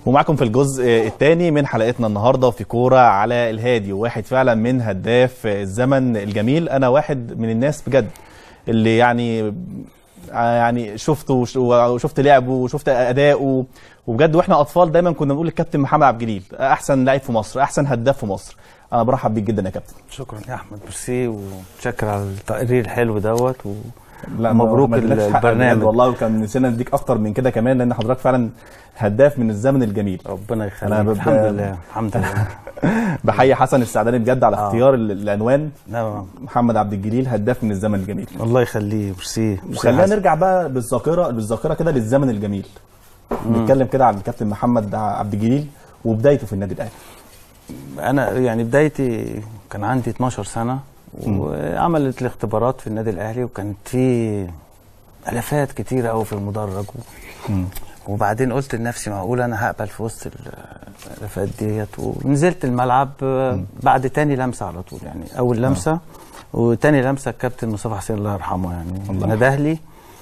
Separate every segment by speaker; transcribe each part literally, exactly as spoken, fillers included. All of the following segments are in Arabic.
Speaker 1: ومعكم في الجزء الثاني من حلقتنا النهارده في كوره على الهادي، وواحد فعلا من هداف الزمن الجميل. انا واحد من الناس بجد اللي يعني يعني شفته وشفت لعبه وشفت اداؤه، وبجد واحنا اطفال دايما كنا بنقول الكابتن محمد عبد الجليل احسن لاعب في مصر، احسن هداف في مصر. انا برحب بيك جدا يا كابتن.
Speaker 2: شكرا يا احمد، ميرسي ومتشكر على التقرير الحلو دوت و...
Speaker 1: لا
Speaker 2: مبروك البرنامج
Speaker 1: والله، وكان نسينا نديك اكتر من كده كمان، لان حضرتك فعلا هداف من الزمن الجميل.
Speaker 2: ربنا يخليك. الحمد لله الحمد لله.
Speaker 1: بحيي حسن السعداني بجد على آه. اختيار العنوان.
Speaker 2: نعم.
Speaker 1: محمد عبد الجليل هداف من الزمن الجميل.
Speaker 2: الله يخليه. ميرسي.
Speaker 1: وخلينا نرجع بقى بالذاكره بالذاكره كده للزمن الجميل. نتكلم كده عن الكابتن محمد عبد الجليل وبدايته في النادي الاهلي.
Speaker 2: انا يعني بدايتي كان عندي اتناشر سنه وعملت الاختبارات في النادي الاهلي، وكانت في الافات كتيره قوي في المدرج و... وبعدين قلت لنفسي معقول انا هقبل في وسط الافات ديت، ونزلت الملعب بعد تاني لمسه على طول. يعني اول لمسه أوه. وتاني لمسه الكابتن مصطفى حسين الله يرحمه يعني نده لي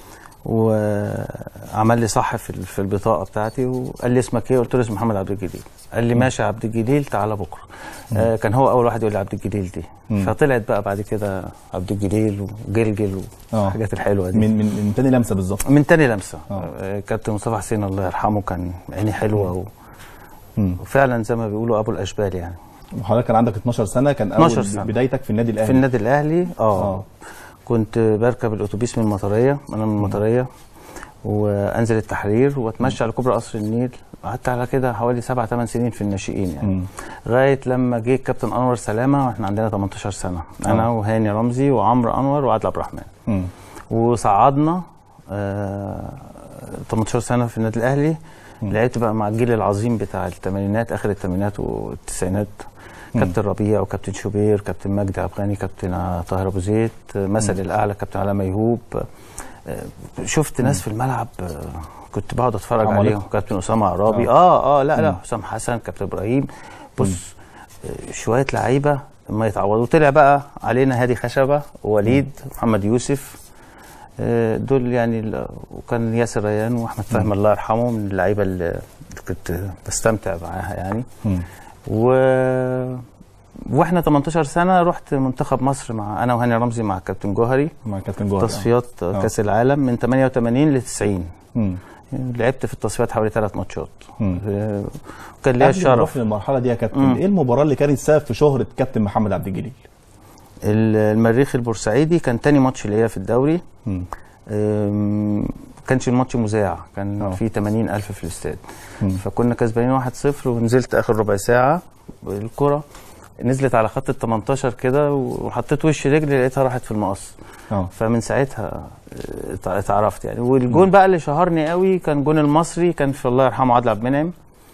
Speaker 2: وعمل لي صح في في البطاقه بتاعتي، وقال لي اسمك ايه؟ قلت له اسمي محمد عبد الجليل. قال لي ماشي يا عبد الجليل تعالى بكره. آه كان هو اول واحد يقول لي عبد الجليل دي. مم. فطلعت بقى بعد كده عبد الجليل وجلجل والحاجات الحلوه دي.
Speaker 1: من من من تاني لمسه بالظبط.
Speaker 2: من تاني لمسه. آه كابتن مصطفى حسين الله يرحمه كان عيني حلوه و... وفعلا زي ما بيقولوا ابو الاشبال يعني.
Speaker 1: وحضرتك كان عندك اتناشر سنه، كان اول سنة. بدايتك في النادي الاهلي.
Speaker 2: في النادي الاهلي اه, آه. كنت بركب الاتوبيس من المطريه، انا من المطريه، وانزل التحرير واتمشى على كوبري قصر النيل. قعدت على كده حوالي سبع ثمان سنين في الناشئين يعني، لغايه لما جه الكابتن انور سلامه واحنا عندنا تمنتاشر سنه. انا أوه. وهاني رمزي وعمرو انور وعادل عبد الرحمن. مم. وصعدنا آه تمنتاشر سنه في النادي الاهلي. لعبت بقى مع الجيل العظيم بتاع الثمانينات، اخر الثمانينات والتسعينات. كابتن ربيع وكابتن شوبير، كابتن مجدي عبد الغني، كابتن طاهر ابو زيد، مثل الاعلى كابتن علاء ميهوب. شفت ناس في الملعب كنت بقعد اتفرج عليهم، كابتن اسامه عرابي. اه اه لا لا حسام حسن، كابتن ابراهيم. بص شويه لعيبه ما يتعوضوا. طلع بقى علينا هادي خشبه ووليد محمد يوسف، دول يعني. وكان ياسر ريان واحمد فهمي الله يرحمه من اللعيبه اللي كنت بستمتع معاها يعني. م. و واحنا تمنتاشر سنه رحت منتخب مصر مع انا وهاني رمزي مع كابتن جوهري،
Speaker 1: مع كابتن جوهري
Speaker 2: تصفيات أوه. كاس العالم من تمانية وتمانين ل تسعين. امم لعبت في التصفيات حوالي ثلاث ماتشات. كان ليا الشرف
Speaker 1: في المرحله دي يا كابتن. مم. ايه المباراه اللي كانت سبب في شهره كابتن محمد عبد الجليل؟
Speaker 2: المريخ البورسعيدي كان تاني ماتش ليا في الدوري. ما كانش الماتش مذاع، كان أوه. في تمانين ألف في الاستاد. فكنا كسبانين واحد صفر، ونزلت اخر ربع ساعه الكره نزلت على خط ال تمنتاشر كده، وحطيت وش رجلي لقيتها راحت في المقص. أوه. فمن ساعتها اتعرفت يعني. والجون بقى اللي شهرني قوي كان جون المصري، كان في الله يرحمه عادل عبد المنعم.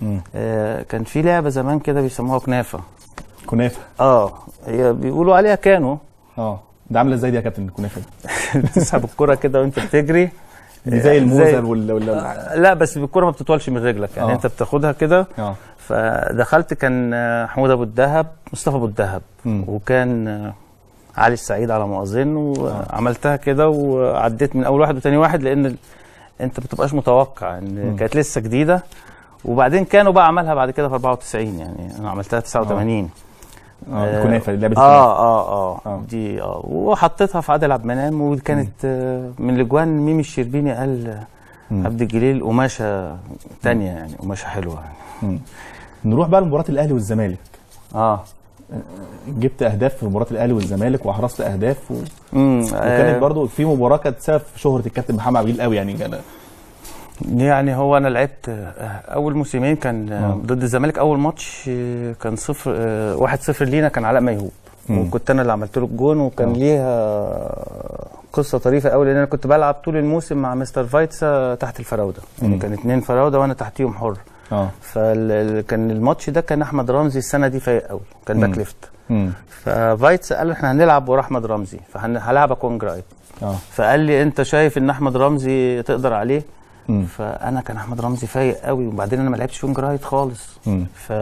Speaker 2: آه كان في لعبه زمان كده بيسموها كنافه.
Speaker 1: كنافه اه
Speaker 2: هي بيقولوا عليها كانوا.
Speaker 1: اه ده عامله ازاي دي يا كابتن الكنافه دي؟
Speaker 2: تسحب الكره كده وانت بتجري
Speaker 1: دي زي الموزه ولا ولا
Speaker 2: لا، بس بالكره ما بتطولش من رجلك يعني. أوه. انت بتاخدها كده. اه فدخلت كان حمود ابو الدهب، مصطفى ابو الدهب، وكان علي السعيد على ما اظن، وعملتها كده وعديت من اول واحد وثاني واحد، لان ال... انت ما بتبقاش متوقع ان كانت لسه جديده. وبعدين كانوا بقى عملها بعد كده في اربعة وتسعين يعني، انا عملتها تسعة وتمانين.
Speaker 1: اه الكنافه لعبه
Speaker 2: اه اه اه دي اه وحطيتها في عادل عبد المنعم، وكانت آه من الاجوان ميمي الشربيني قال عبد الجليل قماشه ثانيه يعني، قماشه حلوه يعني.
Speaker 1: نروح بقى لمباراه الاهلي والزمالك.
Speaker 2: اه
Speaker 1: جبت اهداف في مباراه الاهلي والزمالك واحرزت اهداف و... وكانت آه برضو في مباراه كانت سبب في شهره الكابتن محمد عبد الجليل قوي يعني. كان
Speaker 2: يعني هو انا لعبت اول موسمين كان آه. ضد الزمالك. اول ماتش كان صفر آه واحد صفر لينا، كان علاء ميهوب، وكنت انا اللي عملت له الجون. وكان أوه. ليها قصه طريفه قوي، لان انا كنت بلعب طول الموسم مع مستر فايتسا تحت الفراوده يعني. كان اتنين فراوده وانا تحتيهم حر. اه فكان الماتش ده كان احمد رمزي السنه دي فايق قوي، كان باك ليفت. ففايتسا قال احنا هنلعب ورا احمد رمزي، فهلعبك وينج رايت. اه فقال لي انت شايف ان احمد رمزي تقدر عليه؟ مم. فانا كان احمد رمزي فايق قوي، وبعدين انا ما لعبتش وينج رايت خالص. ف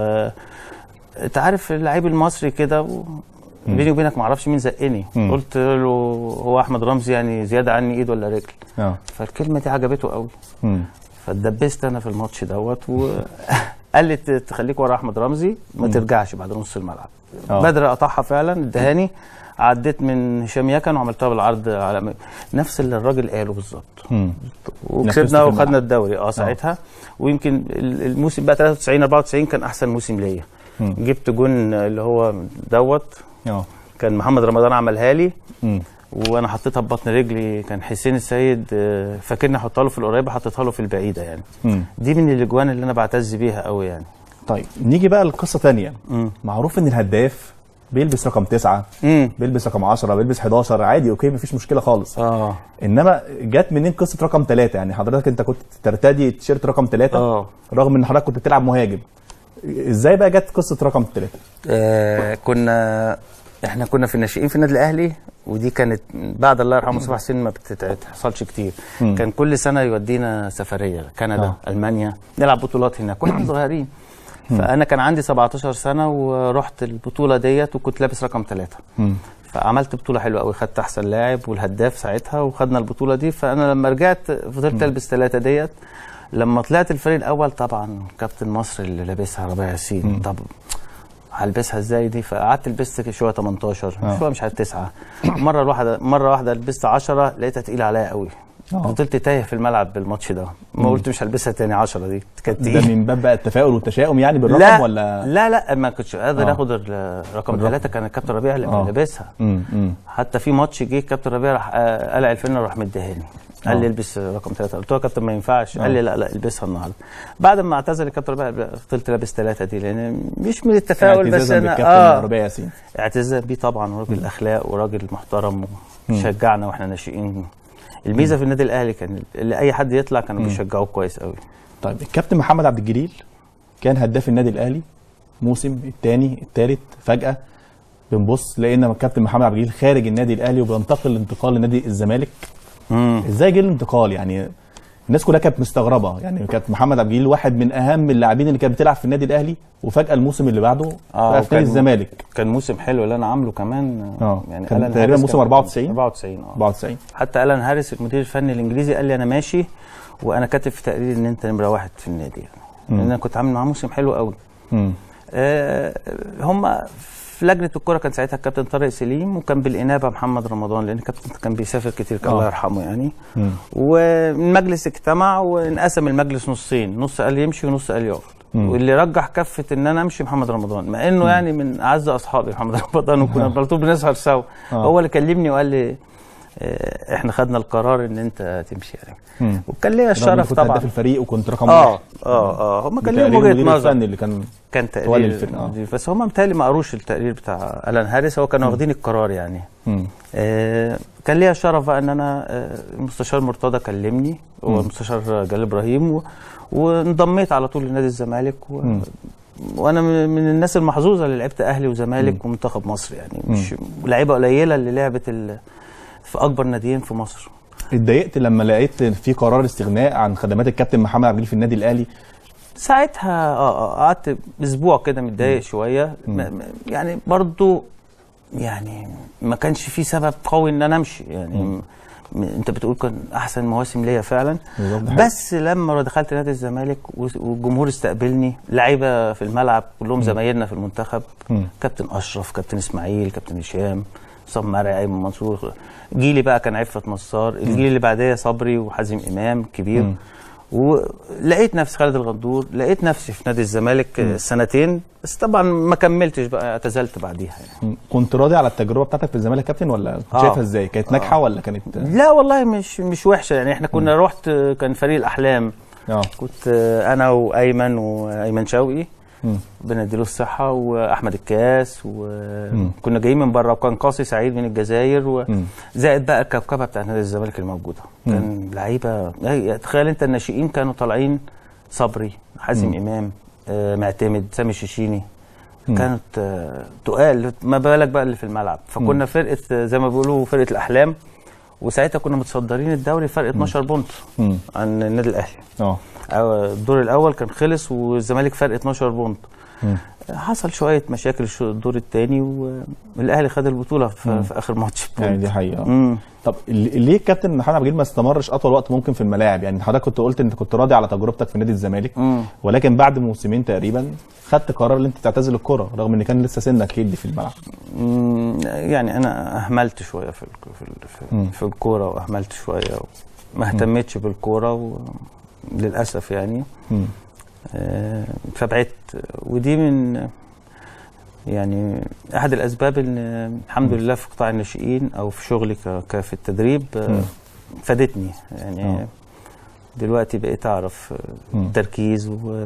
Speaker 2: انت عارف اللعيب المصري كده و... بيني وبينك ما اعرفش مين زقني. مم. قلت له هو احمد رمزي يعني زياده عني ايد ولا رجل؟ اه فالكلمه دي عجبته قوي. مم. فاتدبست انا في الماتش دوت و قال لي تخليك ورا احمد رمزي ما
Speaker 1: مم.
Speaker 2: ترجعش بعد نص الملعب.
Speaker 1: آه.
Speaker 2: بدر قطعها فعلا ادهاني، عديت من هشام يكن وعملتها بالعرض على نفس اللي الراجل قاله بالظبط، وكسبنا وخدنا الدوري اه ساعتها. ويمكن الموسم بقى تلاتة وتسعين أربعة وتسعين كان احسن موسم ليا. جبت جون اللي هو دوت اه كان محمد رمضان عملها لي، مم. وانا حطيتها ببطن رجلي، كان حسين السيد فاكرني احطها له في القريبه، حطيتها له في البعيده يعني. مم. دي من الاجوان اللي انا بعتز بيها قوي يعني.
Speaker 1: طيب نيجي بقى لقصه ثانيه. معروف ان الهداف بيلبس رقم تسعة، مم. بيلبس رقم عشرة، بيلبس حداشر، عادي اوكي مفيش مشكله خالص. اه انما جت منين قصه رقم ثلاثة؟ يعني حضرتك انت كنت ترتدي تيشيرت رقم ثلاثة اه رغم ان حضرتك كنت بتلعب مهاجم، ازاي بقى جت قصه رقم ثلاثة؟
Speaker 2: آه كنا احنا كنا في الناشئين في النادي الاهلي، ودي كانت بعد الله يرحمه مصطفى حسين ما بتحصلش كتير. مم. كان كل سنه يودينا سفريه كندا آه. المانيا نلعب بطولات هناك واحنا صغيرين. فانا كان عندي سبعتاشر سنه ورحت البطوله ديت وكنت لابس رقم ثلاثة، فعملت بطوله حلوه قوي، خدت احسن لاعب والهداف ساعتها وخدنا البطوله دي. فانا لما رجعت فضلت البس ثلاثة ديت. لما طلعت الفريق الاول طبعا كابتن مصر اللي لابسها ربيع ياسين، طب هلبسها ازاي دي؟ فقعدت لبست شويه تمنتاشر آه. شويه مش عارف تسعة، مره واحده مره واحده لبست عشرة لقيتها تقيله عليا قوي. فضلت تايه في الملعب بالماتش ده، ما قلت مش هلبسها تاني عشرة دي كانت
Speaker 1: تقيله. ده من باب بقى التفاؤل والتشاؤم يعني بالرقم
Speaker 2: لا
Speaker 1: ولا
Speaker 2: لا لا ما كنتش قادر اخد رقم ثلاثة، كان الكابتن ربيع اللي آه. لابسها. حتى في ماتش جه الكابتن ربيع راح قلع الفنه وراح مديهاني، قال لي البس رقم ثلاثة، قلت له يا كابتن ما ينفعش. قال لي لا لا البسها النهارده. بعد ما اعتزل الكابتن ربيع فضلت لابس ثلاثة دي، لان مش من التفاؤل بس انا
Speaker 1: اه ربيع ياسين
Speaker 2: اعتزاز بيه طبعا، وراجل اخلاق وراجل محترم وشجعنا واحنا ناشئين. الميزه في النادي الاهلي كان اللي اي حد يطلع كانوا بيشجعوه كويس قوي.
Speaker 1: طيب الكابتن محمد عبد الجليل كان هداف النادي الاهلي موسم الثاني الثالث، فجاه بنبص لقينا الكابتن محمد عبد الجليل خارج النادي الاهلي وبينتقل الانتقال لنادي الزمالك. امم ازاي جه الانتقال؟ يعني الناس كلها كانت مستغربه، يعني كابتن محمد عبد الجليل واحد من اهم اللاعبين اللي كانت بتلعب في النادي الاهلي، وفجاه الموسم اللي بعده
Speaker 2: آه
Speaker 1: في نادي الزمالك.
Speaker 2: كان موسم حلو اللي انا عامله كمان
Speaker 1: اه يعني كان تقريبا موسم أربعة وتسعين
Speaker 2: أربعة وتسعين اه
Speaker 1: أربعة وتسعين.
Speaker 2: حتى ألان هاريس المدير الفني الانجليزي قال لي انا ماشي وانا كاتب في تقرير ان انت نمره واحد في النادي يعني، لان انا كنت عامل معاه موسم حلو قوي. امم آه هم في لجنه الكوره كان ساعتها الكابتن طارق سليم، وكان بالانابه محمد رمضان لان الكابتن كان بيسافر كتير كان الله يرحمه يعني. مم. والمجلس اجتمع وانقسم المجلس نصين، نص قال يمشي ونص قال يقعد، واللي رجح كفه ان انا امشي محمد رمضان، مع انه مم. يعني من اعز اصحابي محمد رمضان، وكنا على طول بنسهر سوا. هو اللي كلمني وقال لي احنا خدنا القرار ان انت تمشي يعني. وكان ليا الشرف طبعا.
Speaker 1: كنت هداف الفريق وكنت رقم
Speaker 2: اه واحد. اه اه هم كان ليهم وجهه نظر
Speaker 1: اللي كان
Speaker 2: كان تقرير آه. بس هم متهيألي ما قروش التقرير بتاع ألان هاريس، هو كانوا واخدين القرار يعني. آه كان ليا الشرف بقى ان انا آه المستشار مرتضى كلمني، هو المستشار جلال ابراهيم، و... وانضميت على طول لنادي الزمالك، و... وانا من الناس المحظوظه اللي لعبت اهلي وزمالك ومنتخب مصر يعني، مش لعيبه قليله اللي لعبت ال... في اكبر ناديين في مصر.
Speaker 1: اتضايقت لما لقيت في قرار استغناء عن خدمات الكابتن محمد عبد الجليل في النادي الاهلي؟
Speaker 2: ساعتها اه قعدت اسبوع كده متضايق شويه، يعني برضو يعني ما كانش في سبب قوي ان انا امشي يعني. مم. انت بتقول كان احسن مواسم ليا فعلا، بس لما دخلت نادي الزمالك والجمهور استقبلني، لعيبه في الملعب كلهم زمايلنا في المنتخب، مم. كابتن اشرف، كابتن اسماعيل، كابتن هشام، صام مرعي، ايمن منصور، جيلي بقى كان عفت نصار، الجيل اللي بعديه صبري وحازم امام كبير. مم. ولقيت نفسي خالد الغندور، لقيت نفسي في نادي الزمالك م. سنتين، بس طبعا ما كملتش بقى، اعتزلت بعديها يعني.
Speaker 1: كنت راضي على التجربه بتاعتك في الزمالك كابتن، ولا كنت آه. شايفها ازاي؟ كانت ناجحه آه. ولا كانت؟
Speaker 2: لا والله مش مش وحشه يعني. احنا كنا م. رحت كان فريق الاحلام، آه. كنت انا وايمن وايمن شوقي، ربنا يديله الصحه، واحمد الكاس، وكنا جايين من بره، وكان قاسي سعيد من الجزائر، وزائد بقى الكوكبه بتاعت نادي الزمالك الموجوده، كان لعيبه. تخيل انت الناشئين كانوا طالعين صبري، حازم امام، آه معتمد، سامي الشيشيني، كانت آه تقال، ما بالك بقى اللي في الملعب. فكنا فرقه زي ما بيقولوا فرقه الاحلام، وساعتها كنا متصدرين الدوري فرق اتناشر بونت عن النادي الاهلي. اه الدور الاول كان خلص والزمالك فرق اتناشر بونت. حصل شويه مشاكل الدور الثاني والاهلي خد البطوله في,
Speaker 1: مم.
Speaker 2: في اخر ماتش.
Speaker 1: يعني دي حقيقه.
Speaker 2: مم.
Speaker 1: طب ليه الكابتن محمد عبد الجليل ما استمرش اطول وقت ممكن في الملاعب؟ يعني حضرتك كنت قلت انت كنت راضي على تجربتك في نادي الزمالك،
Speaker 2: مم.
Speaker 1: ولكن بعد موسمين تقريبا خدت قرار ان انت تعتزل الكره رغم ان كان لسه سنك يدي في الملعب.
Speaker 2: مم. يعني انا اهملت شويه في في في, في الكوره، واهملت شويه وما اهتمتش بالكوره للاسف يعني.
Speaker 1: مم.
Speaker 2: آه فبعدت، ودي من يعني احد الاسباب ان الحمد لله في قطاع الناشئين او في شغلي في التدريب آه فادتني يعني. أوه. دلوقتي بقيت اعرف التركيز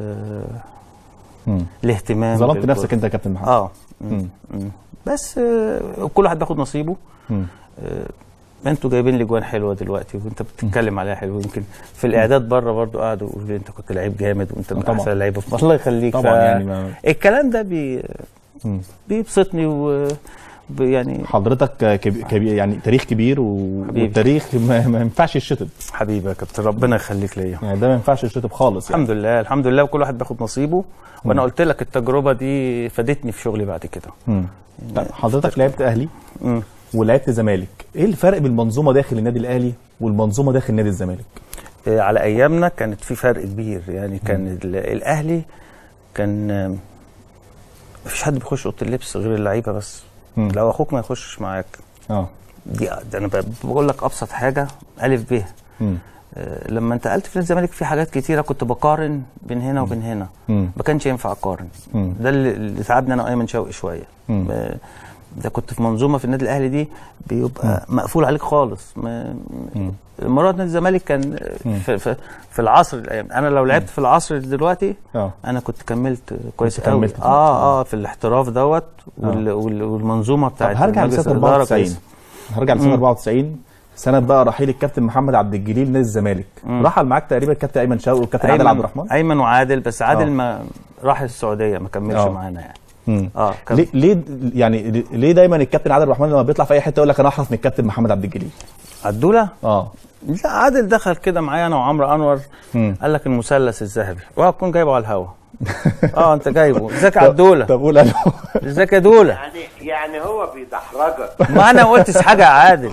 Speaker 2: والاهتمام.
Speaker 1: ظلمت نفسك انت يا كابتن محمد.
Speaker 2: اه مم. مم. بس آه كل واحد بياخد نصيبه. آه انتوا جايبين لي جوان حلوه دلوقتي وانت بتتكلم عليها حلو، يمكن في الاعداد بره برضو قعدوا يقولوا لي انت كنت لعيب جامد وانت من احسن اللعيبه في مصر. الله يخليك.
Speaker 1: طبعا يعني ما...
Speaker 2: الكلام ده بي بيبسطني و يعني
Speaker 1: حضرتك كبير يعني تاريخ كبير و... والتاريخ ما... ما ينفعش يتشطب.
Speaker 2: حبيبي يا كابتن ربنا يخليك ليا.
Speaker 1: يعني ده ما ينفعش يتشطب خالص يعني.
Speaker 2: الحمد لله الحمد لله، وكل واحد بياخد نصيبه. وانا قلت لك التجربه دي فادتني في شغلي بعد كده.
Speaker 1: امم يعني حضرتك لعبت اهلي امم ولعبت زمالك، ايه الفرق بين المنظومه داخل النادي الاهلي والمنظومه داخل نادي الزمالك؟
Speaker 2: إيه على ايامنا كانت في فرق كبير يعني. كان الاهلي كان مفيش حد بيخش اوضه اللبس غير اللعيبه بس. مم. لو اخوك ما يخشش معاك. اه دي انا بقول لك ابسط حاجه الف ب. آه لما انتقلت في الزمالك في حاجات كتيره كنت بقارن بين هنا وبين هنا. مم. ما كانش ينفع اقارن. مم. ده اللي تعبني انا وايمن شوقي شويه. آه ده كنت في منظومه في النادي الاهلي دي بيبقى مم. مقفول عليك خالص. مرات نادي الزمالك كان في, في, في العصر الايام. انا لو لعبت في العصر دلوقتي أوه. انا كنت كملت كويس قوي. اه اه في الاحتراف دوت وال والمنظومه بتاعت.
Speaker 1: هرجع لسنه أربعة وتسعين هرجع لسنه أربعة وتسعين سنه بقى رحيل الكابتن محمد عبد الجليل نادي الزمالك. رحل معاك تقريبا الكابتن ايمن شوقي والكابتن عادل عبد الرحمن.
Speaker 2: ايمن وعادل، بس عادل ما راح السعوديه ما كملش معانا يعني.
Speaker 1: امم اه ليه ليه يعني ليه دايما الكابتن عادل الرحمن لما بيطلع في اي حته يقول لك انا احرف من الكابتن محمد عبد الجليل؟
Speaker 2: عدوله؟
Speaker 1: اه
Speaker 2: لا عادل دخل كده معايا انا وعمرو انور. مم. قال لك المثلث الذهبي وهتكون جايبه على الهوا. اه انت جايبه. ازيك يا عدوله؟
Speaker 1: طب قول الو.
Speaker 2: ازيك يا دوله؟
Speaker 3: يعني يعني هو بيدحرجك.
Speaker 2: ما انا ما قلتش حاجه يا عادل.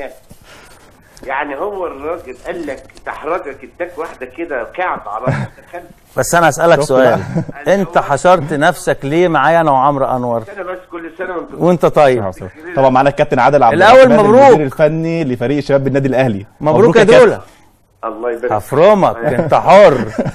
Speaker 3: يعني هو الراجل قال لك دحرجك اداك واحده كده كعب على راسك.
Speaker 2: بس انا اسالك سؤال، انت حشرت نفسك ليه معايا انا وعمرو انور؟
Speaker 3: انا بس كل سنه وانت
Speaker 2: وانت طيب.
Speaker 1: طبعا معانا الكابتن عادل عبد
Speaker 2: الرحمن
Speaker 1: الاول
Speaker 2: مبروك
Speaker 1: المدير الفني لفريق شباب النادي الاهلي.
Speaker 2: مبروك يا دوله.
Speaker 3: الله يبارك.
Speaker 2: هفرمك انت حر.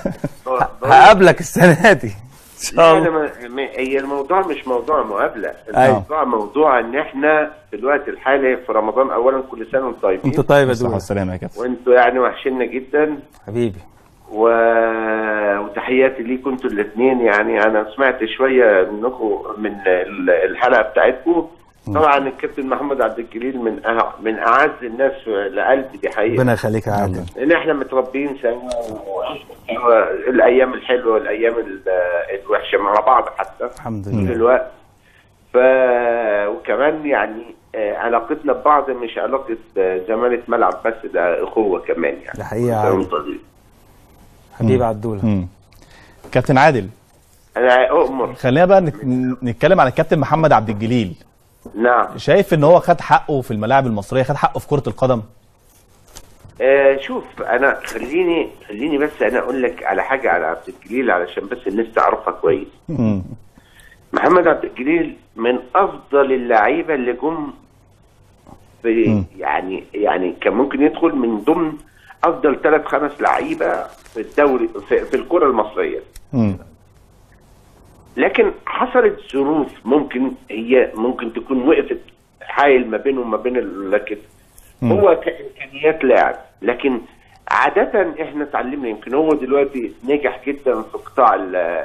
Speaker 2: هقابلك السنه دي ان شاء الله.
Speaker 3: هي الموضوع مش موضوع مقابله، الموضوع موضوع ان احنا في الوقت الحالي في رمضان. اولا كل سنه وانتم طيبين.
Speaker 2: انت طيب يا دوله.
Speaker 1: والسلامه يا كابتن.
Speaker 3: وانتوا يعني وحشنا جدا
Speaker 2: حبيبي.
Speaker 3: و... وتحياتي ليكم انتوا الاثنين. يعني انا سمعت شويه منكم من الحلقه بتاعتكم. طبعا الكابتن محمد عبد الجليل من أه... من اعز الناس لقلبي، دي حقيقه.
Speaker 2: ربنا يخليك يا عادل.
Speaker 3: لان احنا متربيين سوا و... الايام الحلوه والايام الوحشه مع بعض حتى
Speaker 2: الحمد لله
Speaker 3: دلوقتي. ف وكمان يعني علاقتنا ببعض مش علاقه زمالة ملعب بس، ده اخوه كمان يعني.
Speaker 2: ده حقيقه حبيبي عدوله.
Speaker 1: كابتن عادل،
Speaker 3: انا اؤمر.
Speaker 1: خلينا بقى نتكلم عن الكابتن محمد عبد الجليل.
Speaker 3: نعم.
Speaker 1: شايف ان هو خد حقه في الملاعب المصريه، خد حقه في كره القدم؟
Speaker 3: آه شوف، انا خليني خليني بس انا اقول لك على حاجه على عبد الجليل علشان بس الناس تعرفها كويس. محمد عبد الجليل من افضل اللعيبه اللي جم في يعني يعني كان ممكن يدخل من ضمن افضل ثلاث خمس لعيبه في الدوري في, في الكره المصريه. مم. لكن حصلت ظروف ممكن هي ممكن تكون وقفت حايل ما بينه وما بين لكن هو كامكانيات لاعب. لكن عاده احنا اتعلمنا، يمكن هو دلوقتي نجح جدا في قطاع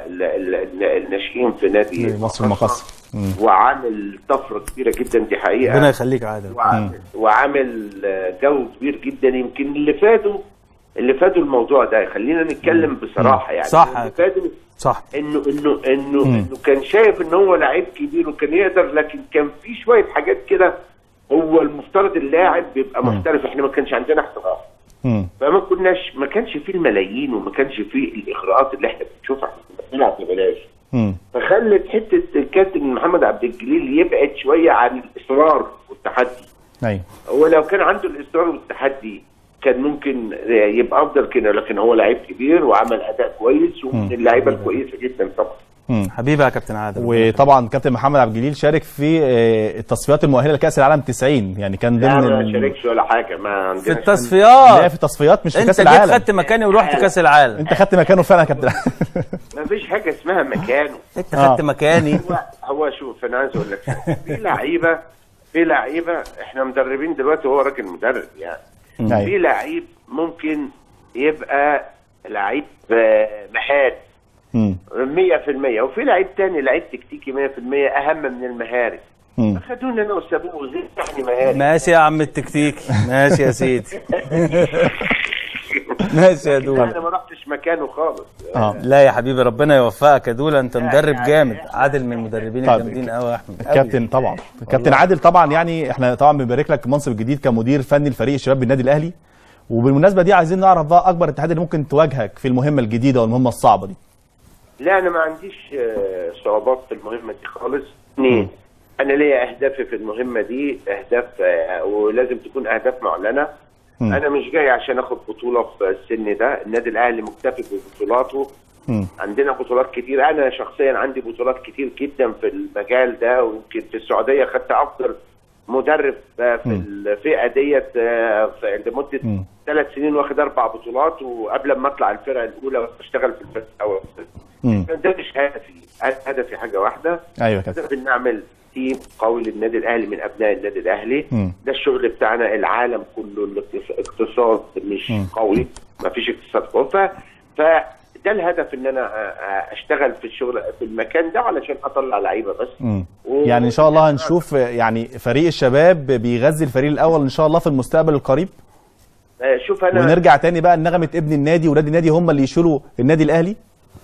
Speaker 3: الناشئين في نادي
Speaker 1: مصر المقاصة،
Speaker 3: وعامل طفره كبيره جدا، دي حقيقه.
Speaker 2: ربنا يخليك عادل.
Speaker 3: وعامل, وعامل جو كبير جدا. يمكن اللي فادوا اللي فادوا الموضوع ده، خلينا نتكلم بصراحه يعني.
Speaker 2: صح
Speaker 3: اللي فادوا
Speaker 2: صح
Speaker 3: انه انه انه انه كان شايف ان هو لعيب كبير وكان يقدر، لكن كان في شويه حاجات كده. هو المفترض اللاعب بيبقى محترف، احنا ما كانش عندنا احتراف، فما كناش ما كانش فيه الملايين وما كانش فيه الاغراءات اللي احنا بنشوفها. احنا بنلعب ببلاش.
Speaker 1: مم.
Speaker 3: فخلت حته الكابتن محمد عبد الجليل يبعد شويه عن الاصرار والتحدي.
Speaker 1: ايوه
Speaker 3: هو لو كان عنده الاصرار والتحدي كان ممكن يبقى افضل كده، لكن هو لعيب كبير وعمل اداء كويس ومن اللعيبه الكويسه جدا طبعا.
Speaker 1: مم.
Speaker 2: حبيبي يا كابتن عادل.
Speaker 1: وطبعا كابتن محمد عبد الجليل شارك في آه، التصفيات المؤهله لكاس العالم تسعين، يعني كان
Speaker 3: لا
Speaker 1: ضمن
Speaker 3: ما
Speaker 1: ال-
Speaker 3: شاركش ولا حاجه، ما عندناش
Speaker 2: في
Speaker 1: لا
Speaker 2: التصفيات
Speaker 1: في التصفيات مش في
Speaker 2: انت
Speaker 1: كاس
Speaker 2: جيت
Speaker 1: العالم.
Speaker 2: خدت مكاني ورحت كاس العالم.
Speaker 1: انت خدت مكانه فعلا يا كابتن.
Speaker 3: ما فيش حاجه اسمها مكانه.
Speaker 2: انت
Speaker 1: آه.
Speaker 2: خدت مكاني.
Speaker 3: هو هو شوف انا عايز اقول لك حاجة. في لعيبه في لعيبه احنا مدربين دلوقتي وهو راجل مدرب يعني. في
Speaker 1: أيوة.
Speaker 3: لعيب ممكن يبقى لعيب آه، مهاري
Speaker 1: مم.
Speaker 3: مية في المية، وفي لعيب تاني لعيب تكتيكي مية في المية اهم من المهاري.
Speaker 1: مم.
Speaker 3: خدوني انا وسابوه غير يعني مهاري.
Speaker 2: ماشي يا عم التكتيكي، ماشي يا سيدي. ماشي يا
Speaker 3: انا
Speaker 2: دولا.
Speaker 3: ما رحتش مكانه خالص.
Speaker 1: اه
Speaker 2: لا يا حبيبي ربنا يوفقك يا دولا، انت مدرب
Speaker 3: يعني
Speaker 2: جامد.
Speaker 3: إحنا-
Speaker 2: عادل من المدربين
Speaker 1: طيب.
Speaker 2: الجامدين قوي يا احمد. قوي.
Speaker 1: كابتن طبعا كابتن عادل طبعا، يعني احنا طبعا بنبارك لك منصب جديد كمدير فني لفريق الشباب بالنادي الاهلي. وبالمناسبه دي عايزين نعرف بقى اكبر التحدي اللي ممكن تواجهك في المهمه الجديده والمهمه الصعبه دي.
Speaker 3: لا انا ما عنديش آه، صعوبات في المهمه دي خالص. اثنين، انا ليا اهدافي في المهمه دي، اهداف آه، ولازم تكون اهداف معلنه.
Speaker 1: مم.
Speaker 3: انا مش جاي عشان اخد بطوله في السن ده، النادي الاهلي مكتفي ببطولاته.
Speaker 1: مم.
Speaker 3: عندنا بطولات كتير، انا شخصيا عندي بطولات كتير جدا في المجال ده، ويمكن في السعوديه خدت افضل مدرب آه، في
Speaker 1: مم.
Speaker 3: الفئه ديت آه، في لمده
Speaker 1: مم.
Speaker 3: ثلاث سنين، واخد اربع بطولات، وقبل ما اطلع الفرقه الاولى واشتغل في الفرقه الاول.
Speaker 1: مم.
Speaker 3: ده مش هدفي، هدفي حاجه واحده،
Speaker 1: ايوه يا كابتن.
Speaker 3: هدفي ان نعمل تيم قوي للنادي الاهلي من ابناء النادي الاهلي.
Speaker 1: مم.
Speaker 3: ده الشغل بتاعنا، العالم كله الاقتصاد مش
Speaker 1: مم.
Speaker 3: قوي، ما فيش اقتصاد قوي، ف فده الهدف ان انا اشتغل في الشغل في المكان ده علشان اطلع لعيبه بس.
Speaker 1: مم.
Speaker 3: و-
Speaker 1: يعني ان شاء الله هنشوف يعني فريق الشباب بيغذي الفريق الاول ان شاء الله في المستقبل القريب،
Speaker 3: آه، شوف انا
Speaker 1: ونرجع تاني بقى لنغمه ابن النادي ولاد النادي هم اللي يشيلوا النادي الاهلي.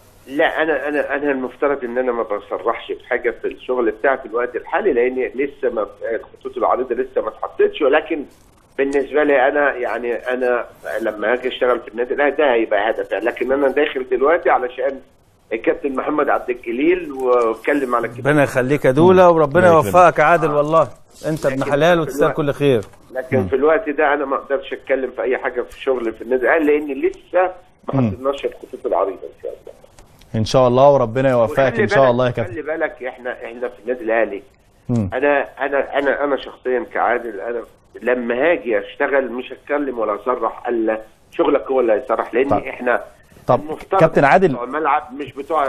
Speaker 3: لا انا انا انا المفترض ان انا ما بصرحش في حاجه في الشغل بتاعي في الوقت الحالي، لان لسه ما الخطوط العريضه لسه ما اتحطتش، ولكن بالنسبه لي انا يعني انا لما اجي اشتغل في النادي الاهلي ده هيبقى هدفي، لكن انا داخل دلوقتي علشان الكابتن محمد عبد الجليل واتكلم على الكابتن،
Speaker 2: ربنا يخليك يا دولا وربنا
Speaker 1: الله يكرمك.
Speaker 2: يوفقك يا عادل، والله انت ابن
Speaker 3: لكن
Speaker 2: حلال
Speaker 3: في
Speaker 2: وتستاهل
Speaker 3: الوقت-
Speaker 2: كل خير.
Speaker 3: لكن في الوقت ده انا ما اقدرش اتكلم في اي حاجه في شغل في النادي الاهلي، لان لسه ما حطيناش الخطوط العريضه ان شاء الله.
Speaker 1: ان شاء الله وربنا يوفقك
Speaker 3: وخلي
Speaker 1: ان شاء
Speaker 3: بالك-
Speaker 1: الله يا كابتن.
Speaker 3: خلي بالك احنا احنا في النادي الاهلي،
Speaker 1: مم.
Speaker 3: انا انا انا انا شخصيا كعادل، انا لما هاجي اشتغل مش هتكلم ولا اصرح الا شغلك هو اللي هيصرح، لان
Speaker 1: طب.
Speaker 3: احنا
Speaker 1: طب
Speaker 3: المفترض
Speaker 1: كابتن عادل،
Speaker 3: بتوع الملعب مش بتوع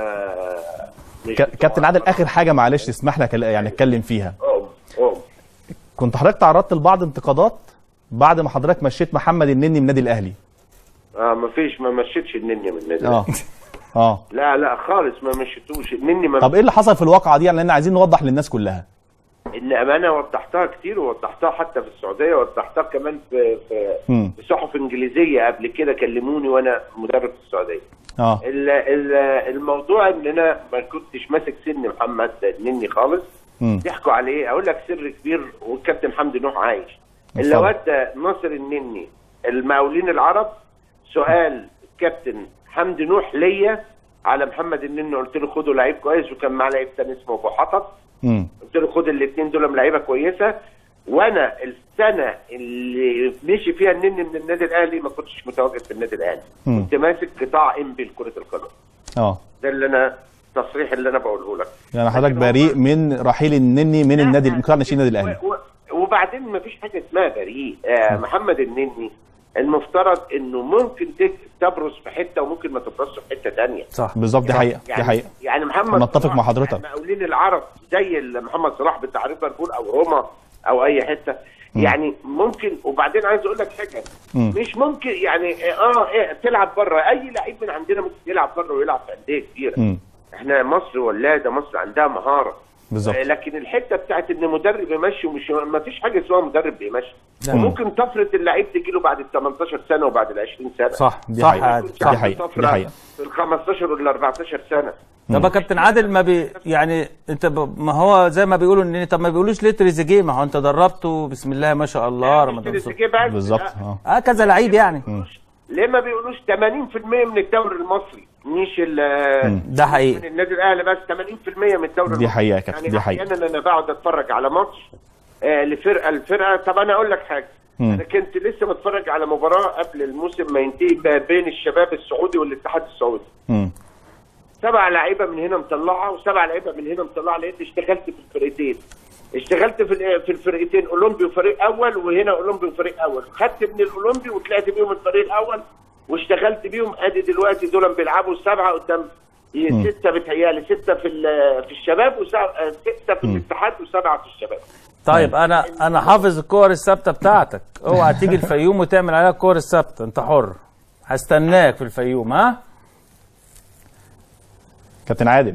Speaker 3: آه، مش
Speaker 1: ك-
Speaker 3: بتوع-
Speaker 1: كابتن عادل اخر حاجه معلش تسمح لك يعني اتكلم فيها.
Speaker 3: اه اه
Speaker 1: كنت حضرتك تعرضت لبعض انتقادات بعد ما حضرتك مشيت محمد النني من النادي الاهلي.
Speaker 3: اه ما فيش ما مشيتش النني من النادي
Speaker 1: اه اه
Speaker 3: لا لا خالص ما مشيتوش النني ما
Speaker 1: طب ايه اللي حصل في الواقعه دي؟ يعني لان عايزين نوضح للناس كلها.
Speaker 3: ان امانه وضحتها كتير، ووضحتها حتى في السعوديه، ووضحتها كمان في في,
Speaker 1: مم.
Speaker 3: في صحف انجليزيه قبل كده كلموني وانا مدرب في السعوديه.
Speaker 1: اه
Speaker 3: ال- ال- الموضوع ان انا ما كنتش ماسك سن محمد النني خالص.
Speaker 1: مم.
Speaker 3: ضحكوا عليه، اقول لك سر كبير، والكابتن حمدي نوح عايش.
Speaker 1: اتفضل.
Speaker 3: اللي ودى ناصر النني المقاولين العرب سؤال الكابتن حمدي نوح ليا على محمد النني، قلت له خده لعيب كويس، وكان معاه لعيب تاني اسمه ابو حطب،
Speaker 1: مم.
Speaker 3: قلت له خد الاثنين دول لعيبه كويسه. وانا السنه اللي مشي فيها النني من النادي الاهلي ما كنتش متواجد في النادي الاهلي،
Speaker 1: مم.
Speaker 3: كنت ماسك قطاع انبي لكره القدم.
Speaker 1: اه
Speaker 3: ده اللي انا التصريح اللي انا بقوله لك.
Speaker 1: يعني حضرتك
Speaker 3: لكن هو-
Speaker 1: بريء من رحيل النني من النادي قطاع ناشئين النادي الاهلي.
Speaker 3: و- و- وبعدين ما فيش حاجه اسمها بريء. آه محمد النني المفترض انه ممكن تك- تبرز في حته وممكن ما تبرزش في حته ثانيه.
Speaker 2: صح
Speaker 1: بالظبط، دي حقيقه دي
Speaker 3: يعني
Speaker 1: حقيقه.
Speaker 3: يعني محمد
Speaker 1: نتفق
Speaker 3: صلاح
Speaker 1: مع حضرتك.
Speaker 3: مقاولين العرب زي محمد صلاح بتاع ليفربول او روما او اي حته، يعني ممكن. وبعدين عايز اقول لك حاجه،
Speaker 1: مم.
Speaker 3: مش ممكن يعني اه إيه تلعب بره، اي لعيب من عندنا ممكن يلعب بره ويلعب في انديه كبيره.
Speaker 1: مم.
Speaker 3: احنا مصر ولاده، مصر عندها مهاره.
Speaker 1: بالظبط.
Speaker 3: آه، لكن الحته بتاعت ان مدرب يمشي ومش، ما فيش حاجه اسمها مدرب بيمشي.
Speaker 2: لا.
Speaker 3: وممكن طفره اللعيب تجي له بعد ال ثمانية عشر سنه وبعد ال عشرين سنه.
Speaker 2: صح
Speaker 1: دي
Speaker 2: صح
Speaker 1: حقيقة.
Speaker 2: عادل
Speaker 1: دي
Speaker 2: صح.
Speaker 1: حقيقة. دي حقيقة.
Speaker 3: في ال خمستاشر وال اربعتاشر سنه.
Speaker 2: طب يا كابتن عادل، ما بي يعني انت ب... ما هو زي ما بيقولوا ان طب ما بيقولوش ليه تريزيجيه؟ ما هو انت دربته بسم الله ما شاء الله رمضان صبحي.
Speaker 3: تريزيجيه بس.
Speaker 1: بالظبط.
Speaker 3: لا.
Speaker 1: اه
Speaker 2: اه كذا لعيب يعني.
Speaker 3: ليه ما بيقولوش ثمانين في المية من الدوري المصري؟ مش
Speaker 2: ده حقيقي
Speaker 3: من النادي الاهلي بس ثمانين في المية من الدوري.
Speaker 1: دي حقيقه كابتن،
Speaker 3: يعني
Speaker 1: دي حقيقه.
Speaker 3: احيانا انا بقعد اتفرج على ماتش آه لفرقه الفرقه. طب انا اقول لك حاجه،
Speaker 1: مم.
Speaker 3: انا كنت لسه بتفرج على مباراه قبل الموسم ما ينتهي بين الشباب السعودي والاتحاد السعودي.
Speaker 1: امم
Speaker 3: سبع لعيبه من هنا مطلعه وسبع لعيبه من هنا مطلعه، لان اشتغلت في الفرقتين. اشتغلت في في الفرقتين، اولمبي وفريق اول، وهنا اولمبي وفريق اول. خدت من الاولمبي وطلعت بيهم الفريق الاول واشتغلت بيهم. ادي دلوقتي دول بيلعبوا سبعه قدام سته، بتهيألي سته في في الشباب وسته في الاتحاد وسبعه في الشباب.
Speaker 2: طيب انا انا حافظ الكور الثابته بتاعتك، اوعى تيجي الفيوم وتعمل عليها الكور الثابته، انت حر. هستناك في الفيوم. ها
Speaker 1: كابتن عادل،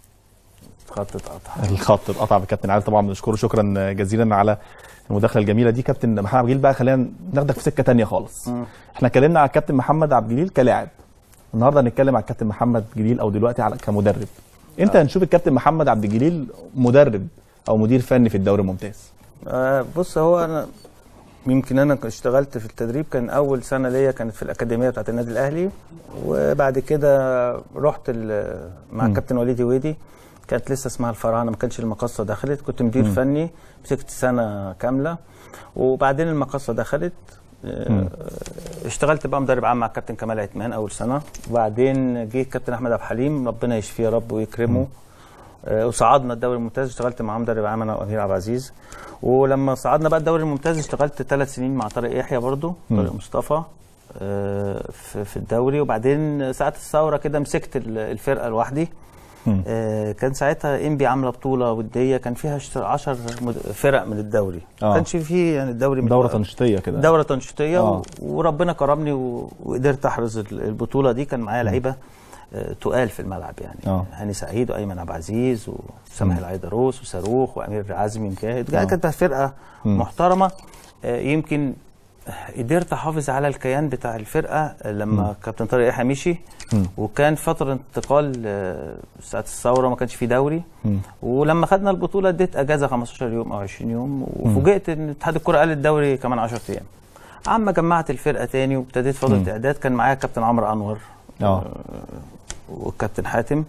Speaker 2: خط اتقطع.
Speaker 1: الخط اتقطع بكابتن عادل، طبعا بنشكره شكرا جزيلا على المداخله الجميله دي. كابتن محمد عبد الجليل بقى خلينا ناخدك في سكه ثانيه خالص. م. احنا اتكلمنا على الكابتن محمد عبد الجليل كلاعب، النهارده هنتكلم على الكابتن محمد جليل او دلوقتي على كمدرب. امتى آه. هنشوف الكابتن محمد عبد الجليل مدرب او مدير فني في الدوري الممتاز؟
Speaker 2: آه بص، هو انا يمكن انا اشتغلت في التدريب، كان اول سنه ليا كانت في الاكاديميه بتاعت النادي الاهلي، وبعد كده رحت مع الكابتن وليد ويدي، كانت لسه اسمها الفراعنه، ما كانش المقصه دخلت، كنت مدير م. فني، مسكت سنه كامله، وبعدين المقصه دخلت. م. اشتغلت بقى مدرب عام مع الكابتن كمال عثمان اول سنه، وبعدين جه الكابتن احمد عبد الحليم ربنا يشفيه يا رب ويكرمه، اه وصعدنا الدوري الممتاز. اشتغلت معاه مدرب عام انا وامير عبد العزيز، ولما صعدنا بقى الدوري الممتاز اشتغلت ثلاث سنين مع طارق يحيى برضه، طارق مصطفى اه في الدوري، وبعدين ساعه الثوره كده مسكت الفرقه لوحدي. آه كان ساعتها انبي عامله بطوله وديه كان فيها عشر فرق من الدوري، ما آه. كانش فيه يعني الدوري
Speaker 1: دوره تنشيطيه كده،
Speaker 2: دوره تنشيطيه آه. وربنا كرمني وقدرت احرز البطوله دي. كان معايا لعيبه آه تقال في الملعب يعني آه. هاني سعيد وايمن عبد العزيز وسامح العيدروس وصاروخ وامير عزمي مجاهد. آه. كانت فرقه م. محترمه. آه يمكن قدرت احافظ على الكيان بتاع الفرقه لما كابتن طارق يحيى مشي، وكان فتره انتقال ساعه الثوره ما كانش في دوري، م. ولما خدنا البطوله اديت اجازه خمستاشر يوم او عشرين يوم، وفوجئت ان اتحاد الكره قال الدوري كمان عشرة ايام. عما جمعت الفرقه تاني وابتديت فتره اعداد، كان معايا كابتن عمرو انور اه والكابتن حاتم،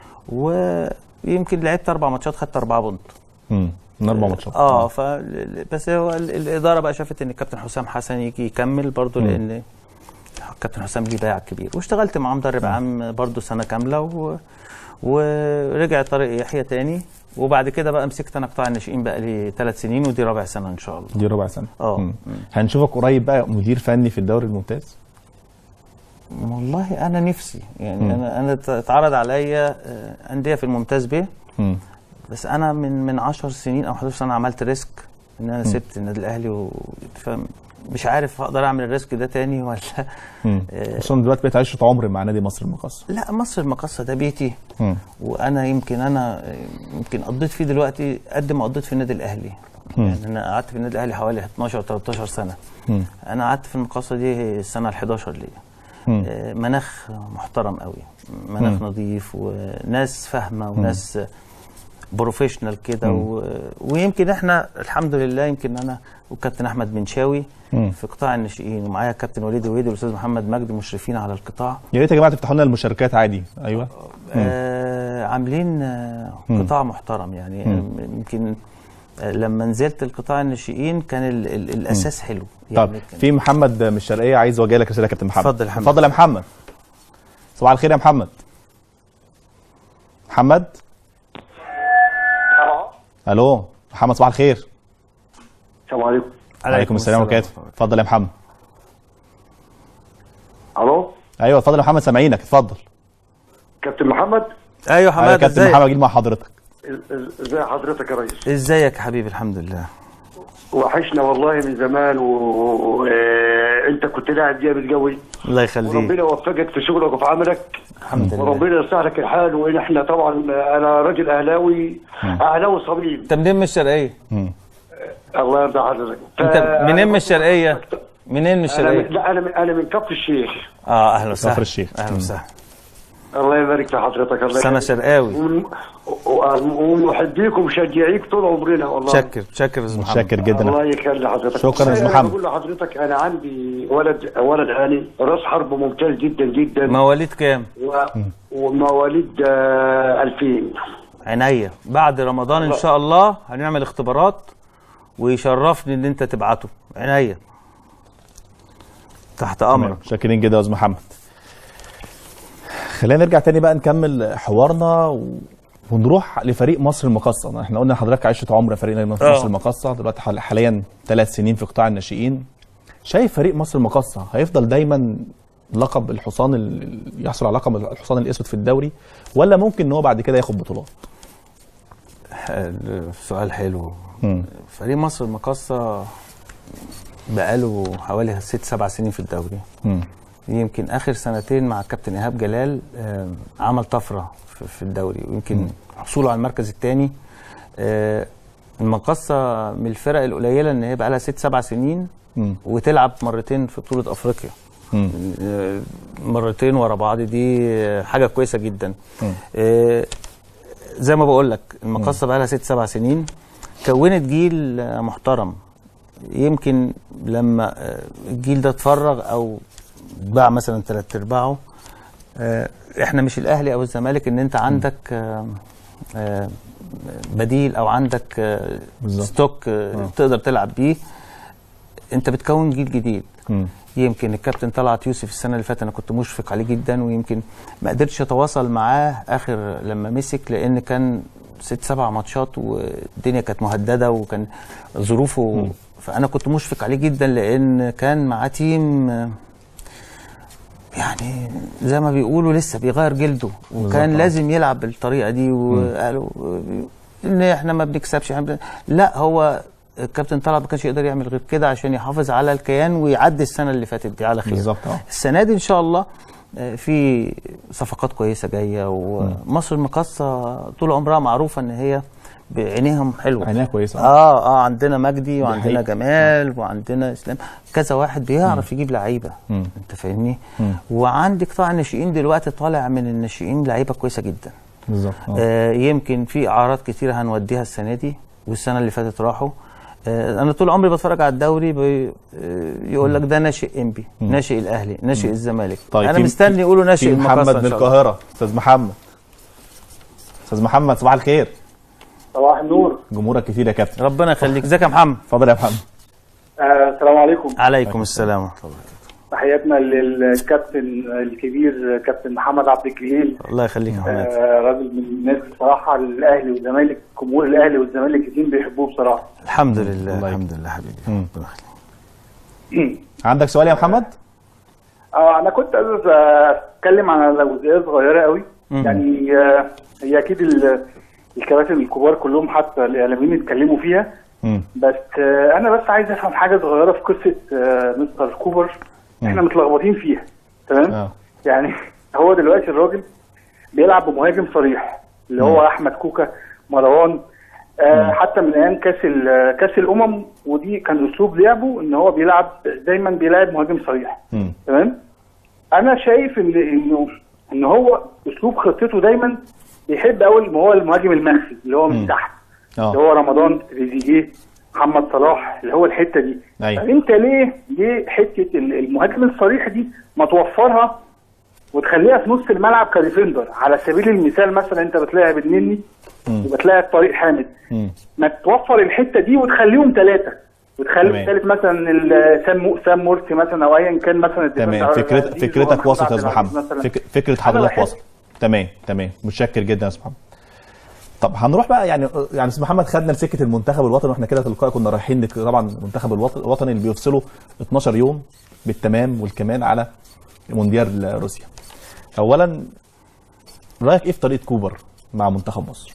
Speaker 2: ويمكن لعبت اربع ماتشات خدت اربعه بونت
Speaker 1: من اربع ماتشات.
Speaker 2: اه ف بس هو الاداره بقى شافت ان الكابتن حسام حسن يجي يكمل برضه، لان الكابتن حسام ليه بايع كبير، واشتغلت معاه مدرب عام برضه سنه كامله، و... ورجع طارق يحيى تاني، وبعد كده بقى مسكت انا قطاع الناشئين بقى لي ثلاث سنين، ودي رابع سنه ان شاء الله.
Speaker 1: دي رابع سنه.
Speaker 2: اه
Speaker 1: هنشوفك قريب بقى مدير فني في الدوري الممتاز؟
Speaker 2: والله انا نفسي يعني م. انا انا اتعرض عليا انديه في الممتاز ب م. بس انا من من عشر سنين او حداشر سنه عملت ريسك ان انا سبت النادي الاهلي، و مش عارف هقدر اعمل الريسك ده تاني ولا.
Speaker 1: خصوصا دلوقتي بقيت عشت عمر مع نادي مصر المقاصه.
Speaker 2: لا مصر المقاصه ده بيتي، مم. وانا يمكن انا يمكن قضيت فيه دلوقتي قد ما قضيت في النادي الاهلي. مم. يعني انا قعدت في النادي الاهلي حوالي اتناشر تلتاشر سنه. مم. انا قعدت في المقاصه دي السنه الحداشر ليا. آه مناخ محترم قوي، مناخ مم. نظيف وناس فاهمه وناس مم. بروفيشنال كده، و... ويمكن احنا الحمد لله يمكن انا والكابتن احمد منشاوي مم. في قطاع الناشئين، ومعايا الكابتن وليد ويدي والاستاذ محمد مجدي مشرفين على القطاع.
Speaker 1: يا ريت يا جماعه تفتحوا لنا المشاركات عادي. ايوه
Speaker 2: آه عاملين آه قطاع محترم يعني. يمكن آه لما نزلت القطاع الناشئين كان ال ال الاساس مم. حلو
Speaker 1: يعني. طب في محمد من الشرقيه عايز اوجه لك رساله يا كابتن محمد.
Speaker 2: اتفضل يا محمد.
Speaker 1: اتفضل يا محمد. صباح الخير يا محمد. محمد الو محمد، صباح الخير.
Speaker 4: السلام عليكم.
Speaker 1: وعليكم السلام ورحمه الله. اتفضل يا محمد.
Speaker 4: الو
Speaker 1: ايوه اتفضل يا محمد، سامعينك، اتفضل.
Speaker 4: كابتن محمد.
Speaker 2: ايوه حماد.
Speaker 1: أيوة كابتن محمد جيل مع حضرتك.
Speaker 4: ازي حضرتك يا ريس؟
Speaker 2: ازيك يا حبيبي؟ الحمد لله.
Speaker 4: وحشنا والله من زمان، وانت و... كنت لاعب جامد الجوي.
Speaker 2: الله يخليك.
Speaker 4: وربنا يوفقك في شغلك وفي عملك.
Speaker 2: الحمد لله.
Speaker 4: وربنا يصلح لك الحال. وان احنا طبعا انا راجل اهلاوي، اهلاوي صميم.
Speaker 2: انت منين من الشرقيه؟
Speaker 4: الله يرضى حضرتك.
Speaker 2: انت منين من الشرقيه؟ منين من الشرقيه؟
Speaker 4: لا انا انا من كفر الشيخ.
Speaker 2: اه اهلا وسهلا.
Speaker 1: كفر الشيخ.
Speaker 2: اهلا وسهلا.
Speaker 4: الله يبارك في حضرتك. الله
Speaker 2: سنة شرقاوي
Speaker 4: ومحبيك ومشجعيك طول عمرنا والله.
Speaker 2: شكر شكر يا استاذ محمد.
Speaker 1: شكر جدا.
Speaker 4: الله يخلي حضرتك.
Speaker 1: شكرا يا استاذ محمد.
Speaker 4: بقول لحضرتك انا عندي ولد ولد هاني راس حرب ممتاز جدا جدا.
Speaker 2: مواليد كام؟
Speaker 4: و... ومواليد آه ألفين.
Speaker 2: عينيا بعد رمضان ان شاء الله هنعمل اختبارات ويشرفني ان انت تبعته. عينيا تحت امرك.
Speaker 1: شاكرين جدا يا استاذ محمد. خلينا نرجع تاني بقى نكمل حوارنا و... ونروح لفريق مصر المقاصة. احنا قلنا لحضرتك عشرة عمر فريق مصر أوه. المقاصة دلوقتي حاليا ثلاث سنين في قطاع الناشئين. شايف فريق مصر المقاصة هيفضل دايما لقب الحصان ال... يحصل على لقب الحصان الاسود في الدوري، ولا ممكن ان هو بعد كده ياخد بطولات؟
Speaker 2: سؤال حلو.
Speaker 1: م.
Speaker 2: فريق مصر المقاصة بقاله حوالي ست سبع سنين في الدوري.
Speaker 1: م.
Speaker 2: يمكن اخر سنتين مع الكابتن ايهاب جلال عمل طفره في الدوري، ويمكن حصوله على المركز الثاني. المقاصة من الفرق القليله ان هي بقى لها ست سبع سنين
Speaker 1: م.
Speaker 2: وتلعب مرتين في بطوله افريقيا.
Speaker 1: م.
Speaker 2: مرتين ورا بعض، دي حاجه كويسه جدا.
Speaker 1: م.
Speaker 2: زي ما بقول لك المقاصة بقى لها ست سبع سنين، كونت جيل محترم. يمكن لما الجيل ده اتفرغ او باع مثلا ثلاث ارباعه، احنا مش الاهلي او الزمالك ان انت عندك بديل او عندك ستوك تقدر تلعب بيه. انت بتكون جيل جديد.
Speaker 1: م.
Speaker 2: يمكن الكابتن طلعت يوسف السنه اللي فاتت انا كنت مشفق عليه جدا، ويمكن ما قدرتش اتواصل معاه اخر لما مسك لان كان ست سبع ماتشات والدنيا كانت مهدده وكان ظروفه م. فانا كنت مشفق عليه جدا لان كان معاه تيم يعني زي ما بيقولوا لسه بيغير جلده، وكان بالزبط. لازم يلعب بالطريقه دي. وقالوا ان احنا ما بنكسبش، لا هو الكابتن طلعت ما كانش يقدر يعمل غير كده عشان يحافظ على الكيان ويعدي السنه اللي فاتت دي على خير.
Speaker 1: بالظبط.
Speaker 2: السنه دي ان شاء الله في صفقات كويسه جايه، ومصر المقاصة طول عمرها معروفه ان هي بعينيهم حلوه،
Speaker 1: عينيها كويسه.
Speaker 2: اه اه عندنا مجدي وعندنا جمال آه. وعندنا اسلام، كذا واحد بيعرف يجيب لعيبه. انت فاهمني؟ وعندي قطاع الناشئين دلوقتي طالع من الناشئين لعيبه كويسه جدا.
Speaker 1: بالظبط. آه.
Speaker 2: آه يمكن في اعراض كتيره هنوديها السنه دي، والسنه اللي فاتت راحوا. آه انا طول عمري بتفرج على الدوري بي آه يقول لك ده ناشئ انبي، ناشئ الاهلي، ناشئ الزمالك.
Speaker 1: طيب
Speaker 2: انا مستني يقولوا ناشئ المقاصة.
Speaker 1: محمد من القاهره. استاذ محمد استاذ محمد صباح الخير.
Speaker 5: صباح النور.
Speaker 1: جمهورك كتير يا كابتن.
Speaker 2: ربنا يخليك. ازيك يا محمد؟
Speaker 1: اتفضل يا محمد.
Speaker 5: آه السلام عليكم.
Speaker 2: عليكم السلام ورحمه الله.
Speaker 5: تحياتنا للكابتن الكبير كابتن محمد عبد الجليل.
Speaker 2: الله يخليك يا محمد.
Speaker 5: آه راجل من الناس بصراحه، الاهلي والزمالك، جمهور الاهلي والزمالك كتير بيحبوه بصراحه.
Speaker 2: الحمد لله. الله الحمد لله حبيبي. ربنا
Speaker 1: يخليك. عندك سؤال يا محمد؟
Speaker 5: اه انا كنت عايز اتكلم عن جزئيه صغيره قوي. يعني آه هي اكيد الكباتن الكبار كلهم حتى الاعلاميين اتكلموا فيها.
Speaker 1: مم.
Speaker 5: بس آه انا بس عايز افهم حاجه صغيره في قصه آه مستر كوبر. احنا متلخبطين فيها. تمام؟
Speaker 1: آه.
Speaker 5: يعني هو دلوقتي الراجل بيلعب بمهاجم صريح اللي هو مم. احمد كوكا مروان. آه حتى من ايام كاس كاس الامم، ودي كان اسلوب لعبه ان هو بيلعب دايما بيلعب مهاجم صريح.
Speaker 1: مم.
Speaker 5: تمام؟ انا شايف ان انه ان هو اسلوب خطته دايما بيحب قوي ما هو المهاجم المخفي اللي هو من تحت.
Speaker 1: أوه.
Speaker 5: اللي هو رمضان، تريزيجيه، محمد صلاح، اللي هو الحته دي.
Speaker 1: أيوة.
Speaker 5: انت ليه ليه حته المهاجم الصريح دي ما توفرها وتخليها في نص الملعب كديفندر؟ على سبيل المثال مثلا انت بتلاعب النني وبتلاعب طارق حامد، مم. ما توفر الحته دي وتخليهم ثلاثه، وتخلي الثالث مثلا سام سام مرسي مثلا او ايا كان مثلا.
Speaker 1: تمام. فكرت فكرتك وصلت يا استاذ محمد. فك... فكره حضرتك وصلت. تمام تمام متشكر جدا يا استاذ محمد. طب هنروح بقى يعني يعني استاذ محمد خدنا لسكه المنتخب الوطني، واحنا كده تلقائي كنا رايحين طبعا المنتخب الوطني اللي بيفصلوا اتناشر يوم بالتمام والكمال على مونديال روسيا. اولا رايك ايه في طريقه كوبر مع منتخب مصر؟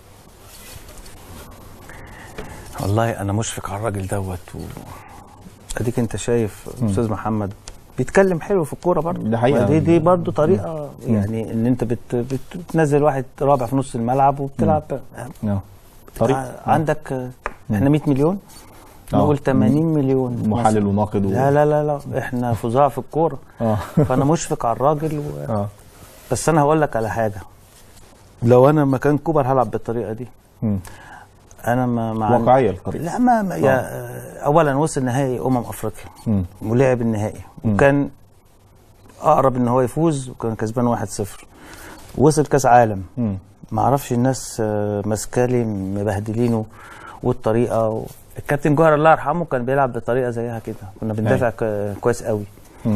Speaker 2: والله انا مشفق على الراجل دوت، واديك انت شايف استاذ محمد بيتكلم حلو في الكوره برضه.
Speaker 1: ده حقيقه.
Speaker 2: دي دي برضه طريقه مم. يعني ان انت بت بتنزل واحد رابع في نص الملعب وبتلعب.
Speaker 1: اه طريقه.
Speaker 2: عندك مم. احنا مية مليون نقول ثمانين مليون
Speaker 1: محلل وناقد و...
Speaker 2: لا لا لا لا احنا فظاع في الكوره. اه فانا مشفق على الراجل و... اه بس انا هقول لك على حاجه، لو انا مكان كوبر هلعب بالطريقه دي.
Speaker 1: مم.
Speaker 2: انا ما ما
Speaker 1: واقعيه الطريقه.
Speaker 2: لا ما, ما يا اولا وصل نهائي امم افريقيا
Speaker 1: مم.
Speaker 2: ولعب النهائي وكان اقرب ان هو يفوز وكان كسبان واحد صفر. وصل كاس عالم،
Speaker 1: مم.
Speaker 2: ما اعرفش الناس ماسكالي مبهدلينه والطريقه و... الكابتن جوهر الله يرحمه كان بيلعب بطريقه زيها كده، كنا بندافع ك... كويس قوي.
Speaker 1: مم.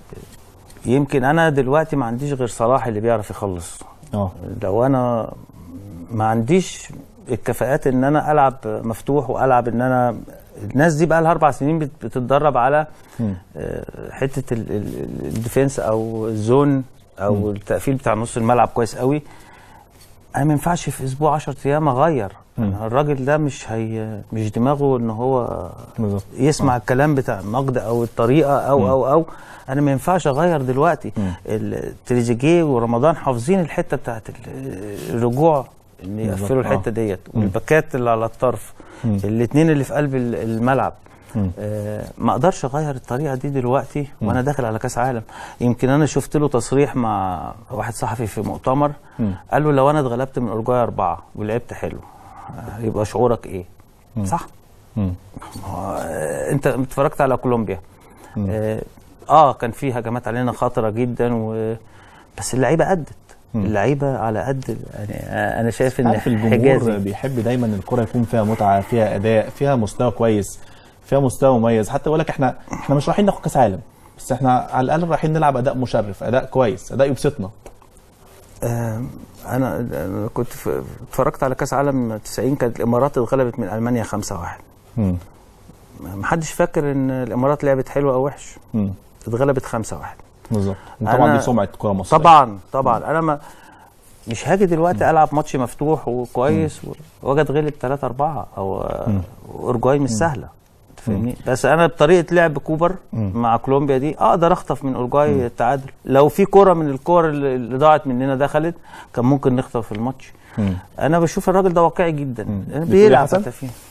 Speaker 2: يمكن انا دلوقتي ما عنديش غير صلاح اللي بيعرف يخلص.
Speaker 1: اه
Speaker 2: لو انا ما عنديش الكفاءات ان انا العب مفتوح والعب ان انا الناس دي بقى لها اربع سنين بتتدرب على حته الديفنس او الزون او م. التقفيل بتاع نص الملعب كويس قوي. انا ما ينفعش في اسبوع عشرة ايام اغير. الراجل ده مش هي مش دماغه ان هو بالزبط. يسمع م. الكلام بتاع النقد او الطريقه او م. او او انا ما ينفعش اغير دلوقتي. تريزيجيه ورمضان حافظين الحته بتاعت الرجوع ان يقفلوا الحته ديت، والباكات اللي على الطرف الاثنين اللي في قلب الملعب. آه ما اقدرش اغير الطريقه دي دلوقتي مم. وانا داخل على كاس عالم. يمكن انا شفت له تصريح مع واحد صحفي في مؤتمر مم. قال له لو انا اتغلبت من اورجواي اربعه ولعبت حلو يبقى شعورك ايه؟ مم. صح؟ مم. آه انت اتفرجت على كولومبيا. آه, اه كان في هجمات علينا خطره جدا و... بس اللعيبه ادت. اللعيبه على قد يعني انا شايف ان
Speaker 1: الجمهور بيحب دايما الكره يكون فيها متعه، فيها اداء، فيها مستوى كويس، فيها مستوى مميز. حتى يقول لك احنا احنا مش رايحين ناخد كاس عالم، بس احنا على الاقل رايحين نلعب اداء مشرف، اداء كويس، اداء يبسطنا.
Speaker 2: آه انا كنت اتفرجت على كاس عالم تسعين، كانت الامارات اتغلبت من المانيا خمسة واحد. امم محدش فاكر ان الامارات لعبت حلوه او وحش. امم اتغلبت خمسة واحد
Speaker 1: بالظبط. طبعا دي سمعه كره مصريه.
Speaker 2: طبعا طبعا انا ما مش هاجي دلوقتي العب ماتش مفتوح وكويس واجي اتغلب ثلاثة أربعة او اورجواي مش سهله تفهمني. بس انا بطريقه لعب كوبر مم. مع كولومبيا دي اقدر اخطف من اورجواي التعادل. لو في كره من الكور اللي ضاعت مننا دخلت كان ممكن نخطف الماتش. مم. انا بشوف الراجل ده واقعي جدا بيلعب. حسن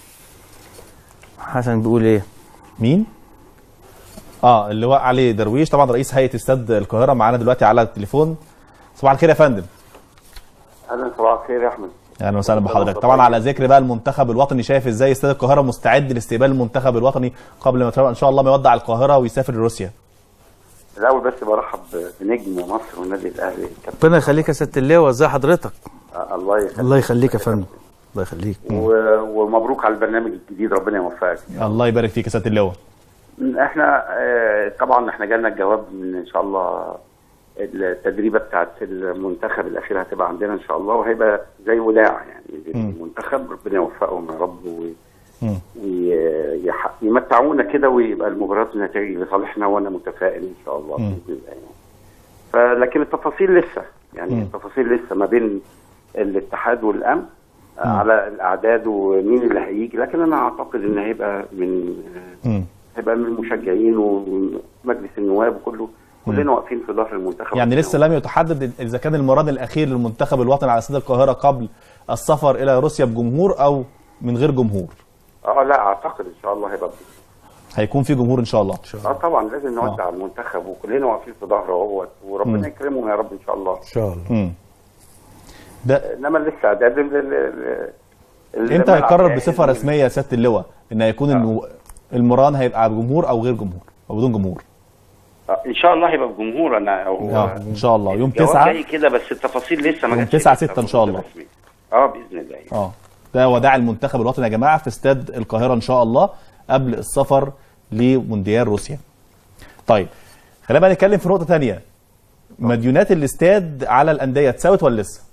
Speaker 2: حسن بيقول ايه؟
Speaker 1: مين؟ اه اللي هو علي درويش، طبعا رئيس هيئه استاد القاهره، معانا دلوقتي على التليفون. صباح الخير يا فندم.
Speaker 4: اهلا صباح الخير يا احمد.
Speaker 1: اهلا وسهلا بحضرتك. طبعا على ذكر بقى المنتخب الوطني، شايف ازاي استاد القاهره مستعد لاستقبال المنتخب الوطني قبل ما ان شاء الله ما يودع القاهره ويسافر لروسيا؟
Speaker 4: الاول بس برحب بنجم مصر والنادي الاهلي.
Speaker 2: ربنا يخليك يا سياده اللواء، ازي حضرتك؟
Speaker 4: آه الله يخليك.
Speaker 2: الله يخليك يا فندم. الله يخليك.
Speaker 4: ومبروك على البرنامج الجديد، ربنا يوفقك.
Speaker 1: الله يبارك فيك يا سياده اللواء.
Speaker 4: احنا اه طبعا احنا جالنا الجواب من ان شاء الله التدريبه بتاعت المنتخب الاخيره هتبقى عندنا ان شاء الله، وهيبقى زي وداع يعني للمنتخب. ربنا يوفقهم يا رب ويمتعونا كده ويبقى المباريات النتائج لصالحنا، وانا متفائل ان شاء الله باذن الله يعني. فلكن التفاصيل لسه يعني م. التفاصيل لسه ما بين الاتحاد والامن م. على الاعداد ومين اللي هيجي، لكن انا اعتقد ان هيبقى من م. هيبقى من المشجعين ومجلس النواب وكله كلنا واقفين في ظهر المنتخب.
Speaker 1: يعني لسه لم يتحدد اذا كان المران الاخير للمنتخب الوطني على استاد القاهره قبل السفر الى روسيا بجمهور او من غير جمهور؟
Speaker 4: اه لا اعتقد ان شاء الله هيبقى
Speaker 1: هيكون في جمهور ان شاء الله.
Speaker 4: اه طبعا لازم نودع آه. المنتخب وكلنا واقفين في ظهره اهوت، وربنا يكرمهم يا رب ان شاء الله.
Speaker 2: ان شاء الله. امم
Speaker 4: ده انما لسه اعداد
Speaker 1: امتى هيقرر بصفه رسميه يا سياده اللواء ان هيكون آه. المران هيبقى بجمهور او غير جمهور او بدون جمهور؟
Speaker 4: ان شاء الله هيبقى بجمهور. انا
Speaker 1: اه ان شاء الله يوم تسعة
Speaker 4: جاي كده، بس التفاصيل لسه ما
Speaker 1: جاتش. يوم تسعة ستة ان شاء الله.
Speaker 4: اه باذن الله.
Speaker 1: اه ده وداع المنتخب الوطني يا جماعه في استاد القاهره ان شاء الله قبل السفر لمونديال روسيا. طيب خلينا بقى نتكلم في نقطه ثانيه. مديونات الاستاد على الانديه اتساوت ولا لسه؟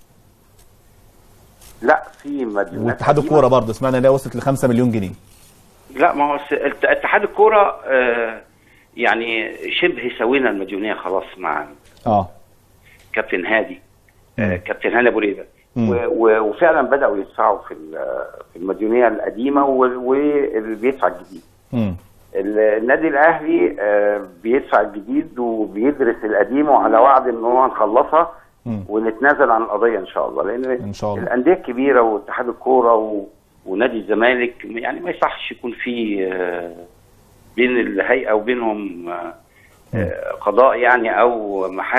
Speaker 4: لا في مديونات.
Speaker 1: واتحاد الكوره برضه سمعنا انها وصلت ل خمسة مليون جنيه.
Speaker 4: لا ما هو اتحاد الكوره آه يعني شبه سوينا المديونيه خلاص مع
Speaker 1: اه
Speaker 4: كابتن هادي آه كابتن هاني ابو ريده، وفعلا بداوا يدفعوا في في المديونيه القديمه واللي بيدفع الجديد. امم النادي الاهلي آه بيدفع الجديد وبيدرس القديم، وعلى وعد ان هو هنخلصها ونتنازل عن القضيه ان شاء الله، لان إن شاء الله. الانديه الكبيره واتحاد الكوره و... ونادي الزمالك يعني ما يصحش يكون في آه بين الهيئه وبينهم آه قضاء يعني او محاكم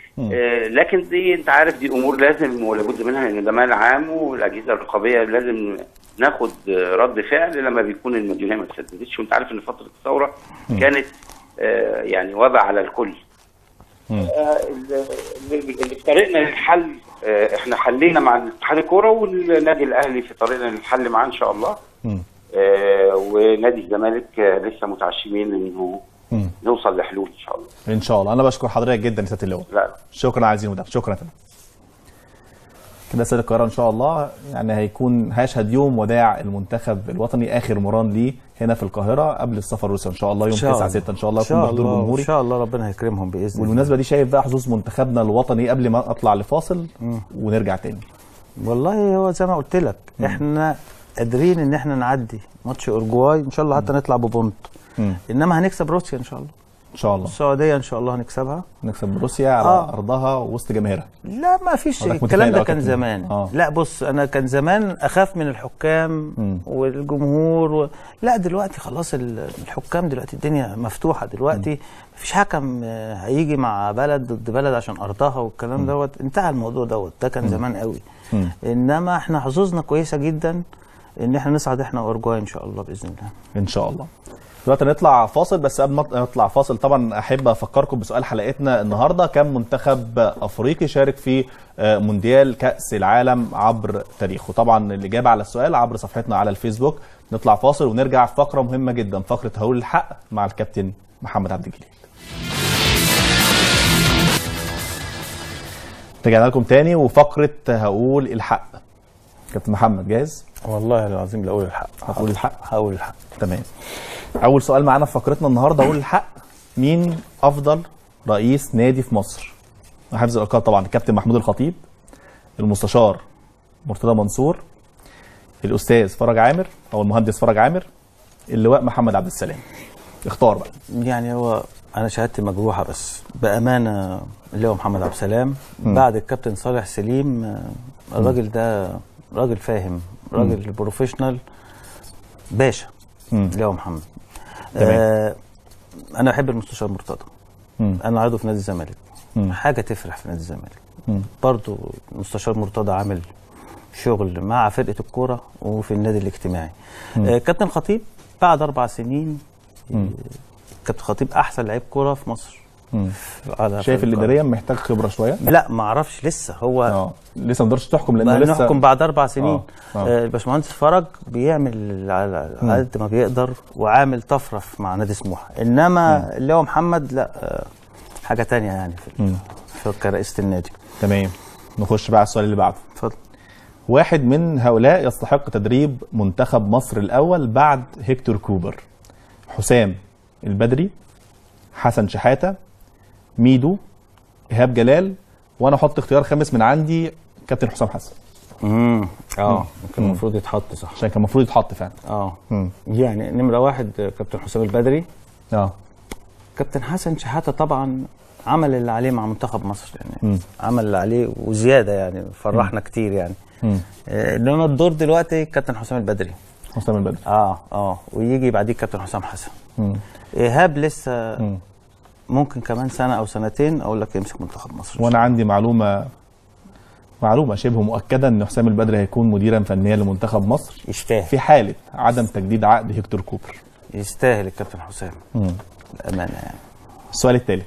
Speaker 4: آه لكن دي انت عارف دي امور لازم ولابد منها، ان ده مال عام والاجهزه الرقابيه لازم ناخد رد فعل لما بيكون المديونيه ما اتسددتش. وانت عارف ان فتره الثوره كانت آه يعني وباء على الكل. آه اللي في طريقنا للحل، آه احنا حلينا مع اتحاد الكوره والنادي الاهلي في طريقنا للحل معاه ان شاء الله. آه ونادي الزمالك آه لسه متعشمين انه مم. نوصل لحلول ان شاء الله.
Speaker 1: ان شاء الله. انا بشكر حضرتك جدا يا سياده اللواء.
Speaker 4: لا
Speaker 1: شكرا عايزين مدام. شكرا فندم. كده سيد القاهره ان شاء الله يعني هيكون هيشهد يوم وداع المنتخب الوطني، اخر مران ليه هنا في القاهره قبل السفر روسيا ان شاء الله يوم تسعة ستة ان شاء الله يكون بحضور جمهوري
Speaker 2: ان شاء الله. ربنا هيكرمهم باذن الله.
Speaker 1: والمناسبه دي شايف بقى حظوظ منتخبنا الوطني قبل ما اطلع لفاصل مم. ونرجع تاني.
Speaker 2: والله هو زي ما قلت لك مم. احنا قادرين ان احنا نعدي ماتش اورجواي ان شاء الله، حتى نطلع ببونت، انما هنكسب روسيا ان شاء الله.
Speaker 1: ان شاء الله.
Speaker 2: السعوديه ان شاء الله هنكسبها،
Speaker 1: نكسب روسيا على آه. ارضها وسط جماهيرها.
Speaker 2: لا ما فيش الكلام ده كان زمان. آه. لا بص انا كان زمان اخاف من الحكام م. والجمهور و... لا دلوقتي خلاص الحكام دلوقتي الدنيا مفتوحه دلوقتي، ما فيش حكم هيجي مع بلد ضد بلد عشان ارضها والكلام دوت، انتهى الموضوع دوت، ده كان م. زمان قوي. م. انما احنا حظوظنا كويسه جدا ان احنا نصعد احنا واورجواي ان شاء الله باذن الله.
Speaker 1: ان شاء الله. دلوقتي نطلع فاصل، بس قبل ما نطلع فاصل طبعا احب افكركم بسؤال حلقتنا النهارده: كم منتخب افريقي شارك في مونديال كاس العالم عبر تاريخه؟ طبعا الاجابه على السؤال عبر صفحتنا على الفيسبوك. نطلع فاصل ونرجع في فقره مهمه جدا، فقره هقول الحق مع الكابتن محمد عبد الجليل. رجعنا لكم تاني وفقره هقول الحق. كابتن محمد جاهز؟
Speaker 2: والله العظيم لاقول الحق.
Speaker 1: هقول الحق؟
Speaker 2: هقول الحق.
Speaker 1: تمام. اول سؤال معانا في فقرتنا النهارده هقول الحق: مين افضل رئيس نادي في مصر؟ حافظ الالقاب طبعا: الكابتن محمود الخطيب، المستشار مرتضى منصور، الاستاذ فرج عامر او المهندس فرج عامر، اللواء محمد عبد السلام. اختار بقى.
Speaker 2: يعني هو انا شهادتي مجروحه بس بامانه اللواء محمد عبد السلام بعد الكابتن صالح سليم. الراجل ده راجل فاهم، راجل بروفيشنال باشا. اللواء محمد. آه انا بحب المستشار مرتضى. مم. انا عضو في نادي الزمالك، حاجه تفرح في نادي الزمالك. برضو المستشار مرتضى عامل شغل مع فرقه الكوره وفي النادي الاجتماعي. آه كابتن خطيب بعد اربع سنين آه كابتن خطيب احسن لعيب كوره في مصر.
Speaker 1: شايف الاداريا محتاج خبره شويه؟
Speaker 2: لا ما اعرفش لسه، هو
Speaker 1: اه لسه ما تقدرش تحكم لانه لسه
Speaker 2: نحكم بعد اربع سنين. آه. آه. الباشمهندس فرج بيعمل على قد ما بيقدر وعامل طفره مع نادي سموحه، انما اللواء محمد لا آه حاجه ثانيه يعني في, في كرئيسه النادي.
Speaker 1: تمام. نخش بقى على السؤال اللي بعده.
Speaker 2: اتفضل.
Speaker 1: واحد من هؤلاء يستحق تدريب منتخب مصر الاول بعد هيكتور كوبر: حسام البدري، حسن شحاته، ميدو، ايهاب جلال، وانا احط اختيار خامس من عندي كابتن حسام حسن.
Speaker 2: امم اه كان المفروض يتحط صح،
Speaker 1: عشان كان المفروض يتحط فعلا.
Speaker 2: اه يعني نمره واحد كابتن حسام البدري. اه كابتن حسن شحاته طبعا عمل اللي عليه مع منتخب مصر يعني. مم. عمل اللي عليه وزياده يعني، فرحنا مم. كتير يعني. آه انما الدور دلوقتي كابتن حسام البدري.
Speaker 1: حسام البدري
Speaker 2: اه اه ويجي بعديه كابتن حسام حسن. مم. ايهاب لسه مم. ممكن كمان سنه او سنتين اقول لك يمسك منتخب مصر.
Speaker 1: وانا عندي معلومه معلومه شبه مؤكده ان حسام البدري هيكون مديرا فنيا لمنتخب مصر.
Speaker 2: يستاهل
Speaker 1: في حاله عدم تجديد عقد هيكتور كوبر.
Speaker 2: يستاهل الكابتن حسام بامانه يعني.
Speaker 1: السؤال الثالث: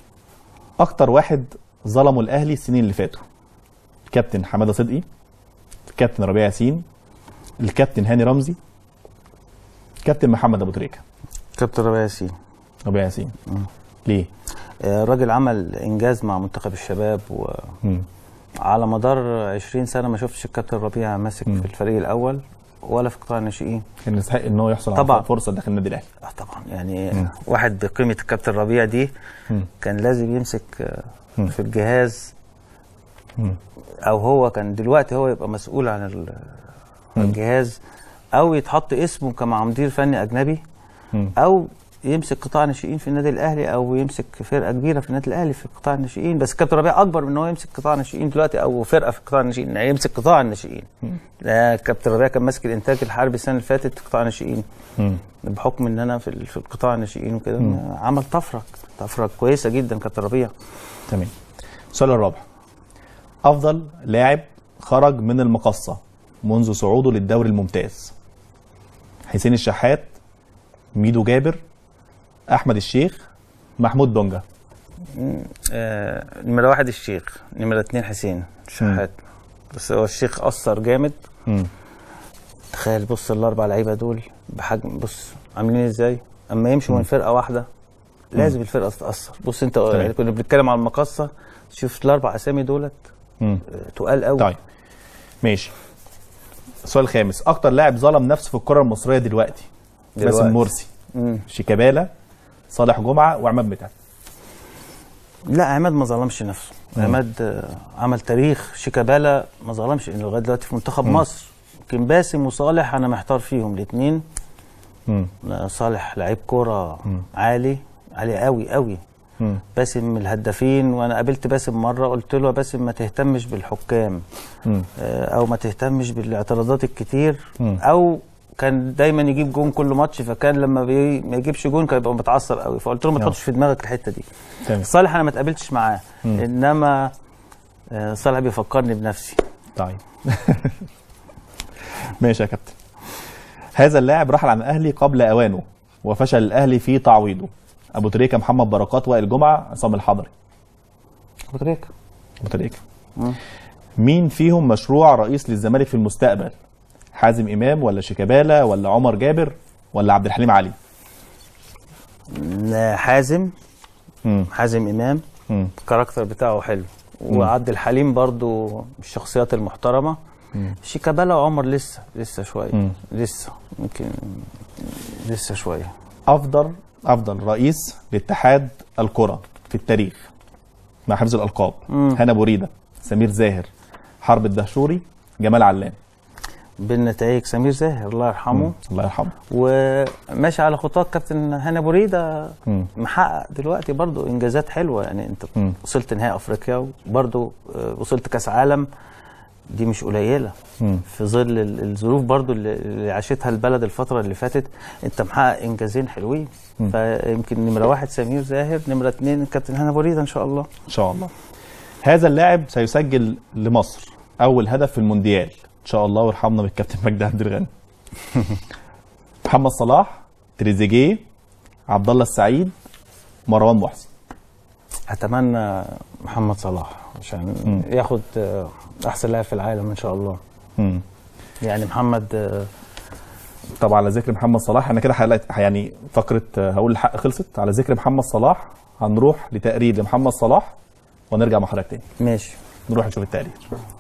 Speaker 1: اكتر واحد ظلموا الاهلي السنين اللي فاتوا: الكابتن حماده صدقي، الكابتن ربيع ياسين، الكابتن هاني رمزي، الكابتن محمد ابو تريكه.
Speaker 2: كابتن ربيع ياسين.
Speaker 1: ربيع ياسين. ليه؟
Speaker 2: الراجل عمل انجاز مع منتخب الشباب و مم. على مدار عشرين سنه ما شفتش الكابتن ربيع ماسك مم. في الفريق الاول ولا في قطاع الناشئين.
Speaker 1: كان يستحق ان هو يحصل على فرصه داخل النادي الاهلي.
Speaker 2: اه طبعا يعني مم. واحد بقيمه الكابتن ربيع دي مم. كان لازم يمسك مم. في الجهاز مم. او هو كان دلوقتي هو يبقى مسؤول عن الجهاز او يتحط اسمه كمدير فني اجنبي مم. او يمسك قطاع الناشئين في النادي الاهلي او يمسك فرقه كبيره في النادي الاهلي في قطاع الناشئين. بس كابتن ربيع اكبر من ان هو يمسك قطاع الناشئين دلوقتي او فرقه في قطاع الناشئين، يعني يمسك قطاع الناشئين. كابتن ربيع كان ماسك الانتاج الحربي السنه اللي فاتت في قطاع الناشئين بحكم ان انا في في القطاع الناشئين وكده. عمل طفره طفره كويسه جدا كابتن ربيع.
Speaker 1: تمام. السؤال الرابع، افضل لاعب خرج من المقصه منذ صعوده للدوري الممتاز. حسين الشحات، ميدو جابر، احمد الشيخ، محمود دونجا.
Speaker 2: آه نمره واحد الشيخ، نمره اتنين حسين الشحات. بس هو الشيخ اثر جامد.
Speaker 1: مم.
Speaker 2: تخيل بص الاربع لعيبه دول بحجم، بص عاملين ازاي، اما يمشوا من فرقه واحده لازم مم. الفرقه تتاثر. بص انت طيب. كنا بنتكلم على المقصه، شوف الاربع اسامي دولت تقال قوي.
Speaker 1: طيب ماشي. السؤال الخامس، اكتر لاعب ظلم نفسه في الكره المصريه دلوقتي. باسم مرسي، مم. شيكابالا، صالح جمعه، وعماد متعب.
Speaker 2: لا عماد ما ظلمش نفسه. مم. عماد عمل تاريخ. شيكابالا ما ظلمش لغايه دلوقتي في منتخب مم. مصر. يمكن باسم وصالح انا محتار فيهم الاثنين. صالح لعيب كوره عالي عالي قوي قوي. مم. باسم من الهدافين، وانا قابلت باسم مره قلت له يا باسم ما تهتمش بالحكام مم. او ما تهتمش بالاعتراضات الكتير. مم. او كان دايما يجيب جون كل ماتش، فكان لما بي... ما يجيبش جون كان يبقى متعصب قوي، فقلت له ما تحطش في دماغك الحته دي. تمام. صالح انا ما اتقابلتش معاه. مم. انما صالح بيفكرني بنفسي.
Speaker 1: طيب ماشي يا كابتن. هذا اللاعب رحل عن الاهلي قبل اوانه وفشل الاهلي في تعويضه. ابو تريكه، محمد بركات، وائل جمعه، عصام الحضري.
Speaker 2: ابو تريكه.
Speaker 1: ابو تريكه. مين فيهم مشروع رئيس للزمالك في المستقبل؟ حازم امام ولا شيكابالا ولا عمر جابر ولا عبد الحليم علي؟
Speaker 2: حازم. مم. حازم امام. مم. الكاركتر بتاعه حلو. مم. وعبد الحليم برضو من الشخصيات المحترمه. مم. شيكابالا وعمر لسه لسه شويه. مم. لسه يمكن لسه شويه.
Speaker 1: افضل افضل رئيس لاتحاد الكره في التاريخ مع حفظ الالقاب. مم. هنا بوريده، سمير زاهر، حرب الدهشوري، جمال علام.
Speaker 2: بالنتائج سمير زاهر الله يرحمه.
Speaker 1: مم. الله يرحمه.
Speaker 2: وماشي على خطوات كابتن هنا بوريده. مم. محقق دلوقتي برضو انجازات حلوه، يعني انت مم. وصلت نهائي افريقيا وبرضو وصلت كاس عالم، دي مش قليله. مم. في ظل الظروف برضو اللي عاشتها البلد الفتره اللي فاتت، انت محقق انجازين حلوين. مم. فيمكن نمره واحد سمير زاهر، نمره اثنين كابتن هنا بوريده ان شاء الله.
Speaker 1: ان شاء الله. هذا اللاعب سيسجل لمصر اول هدف في المونديال ان شاء الله، ويرحمنا بالكابتن مجدي عبد الغني. محمد صلاح، تريزيجيه، عبد الله السعيد، مروان محسن.
Speaker 2: اتمنى محمد صلاح عشان م. ياخد احسن لاعب في العالم ان شاء الله. م. يعني محمد
Speaker 1: طبعا على ذكر محمد صلاح انا كده حلقت يعني فقره هقول الحق خلصت. على ذكر محمد صلاح هنروح لتقرير لمحمد صلاح ونرجع مع حضرتك تاني.
Speaker 2: ماشي.
Speaker 1: نروح نشوف التقرير.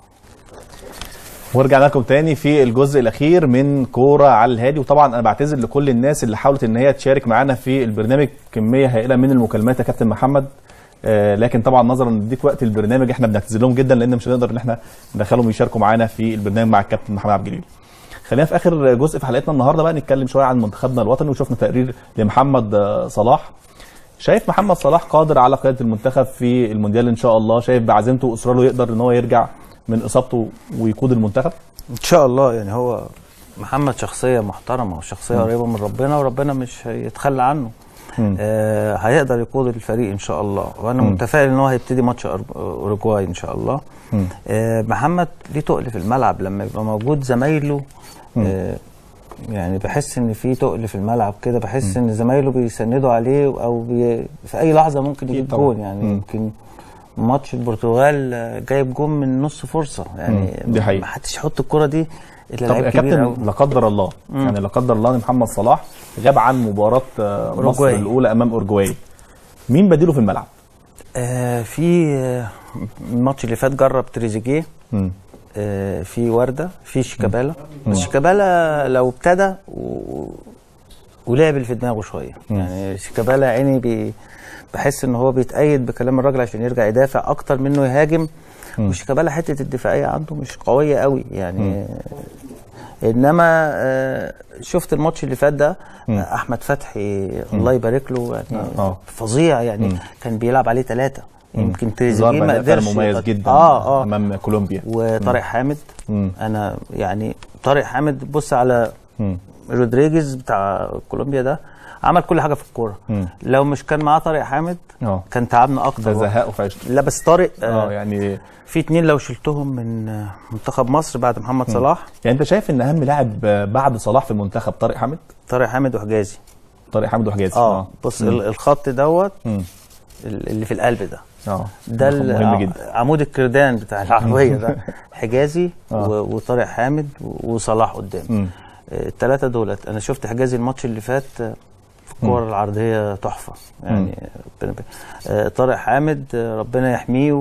Speaker 1: ورجعنا لكم تاني في الجزء الاخير من كوره على الهادي. وطبعا انا بعتذر لكل الناس اللي حاولت ان هي تشارك معانا في البرنامج، كميه هائله من المكالمات يا كابتن محمد. آه لكن طبعا نظرا لضيق وقت البرنامج احنا بنعتذر لهم جدا، لان مش هنقدر ان احنا ندخلهم يشاركوا معانا في البرنامج مع الكابتن محمد عبد الجليل. خلينا في اخر جزء في حلقتنا النهارده بقى نتكلم شويه عن منتخبنا الوطني، وشفنا تقرير لمحمد صلاح. شايف محمد صلاح قادر على قياده المنتخب في المونديال ان شاء الله؟ شايف بعزيمته واصراره يقدر ان هو يرجع من اصابته ويقود المنتخب؟
Speaker 2: ان شاء الله. يعني هو محمد شخصيه محترمه وشخصيه قريبه من ربنا، وربنا مش هيتخلى عنه. آه هيقدر يقود الفريق ان شاء الله، وانا م. متفائل ان هو هيبتدي ماتش اوروجواي ان شاء الله. آه محمد ليه تقل في الملعب لما يبقى موجود زمايله. آه يعني بحس ان في تقل في الملعب كده، بحس م. ان زمايله بيسندوا عليه، او بي في اي لحظه ممكن يجيب جون. يعني يمكن ماتش البرتغال جايب جون من نص فرصه، يعني
Speaker 1: دي حقيقة.
Speaker 2: ما حدش يحط الكره دي
Speaker 1: الا لعيب كبير قوي. لا قدر الله مم. يعني لا قدر الله ان محمد صلاح غاب عن مباراه مصر الاولى امام اورجواي، مين بديله في الملعب؟
Speaker 2: آه في الماتش اللي فات جرب تريزيجيه، آه في ورده، في شيكابالا. بس شيكابالا لو ابتدى و... ولعب اللي في دماغه شويه. مم. يعني شيكابالا عيني بي بحس ان هو بيتأيد بكلام الراجل عشان يرجع يدافع اكتر منه يهاجم. وشيكابالا حته الدفاعيه عنده مش قويه قوي يعني. مم. انما آه شفت الماتش اللي فات ده، آه احمد فتحي مم. الله يبارك له يعني آه. فظيع يعني. مم. كان بيلعب عليه ثلاثه، يمكن تريزيجيه ما قدرش.
Speaker 1: مميز جدا
Speaker 2: اه اه
Speaker 1: امام كولومبيا.
Speaker 2: وطارق حامد. مم. انا يعني طارق حامد بص على مم. رودريجيز بتاع كولومبيا ده عمل كل حاجه في الكوره. لو مش كان معاه طارق حامد
Speaker 1: اه
Speaker 2: كان تعبنا اكتر.
Speaker 1: زهقه في عشته.
Speaker 2: لا بس طارق
Speaker 1: اه يعني
Speaker 2: في اتنين لو شلتهم من منتخب مصر بعد محمد صلاح.
Speaker 1: يعني انت شايف ان اهم لاعب بعد صلاح في المنتخب طارق حامد؟
Speaker 2: طارق حامد وحجازي.
Speaker 1: طارق حامد وحجازي
Speaker 2: اه بص مم. الخط دوت اللي في القلب ده
Speaker 1: اه
Speaker 2: ده مهم جدا. عمود الكردان بتاع العربيه ده حجازي
Speaker 1: آه.
Speaker 2: وطارق حامد وصلاح قدام. الثلاثه دولت انا شفت حجازي الماتش اللي فات في الكور العرضيه تحفه يعني. آه طارق حامد ربنا يحميه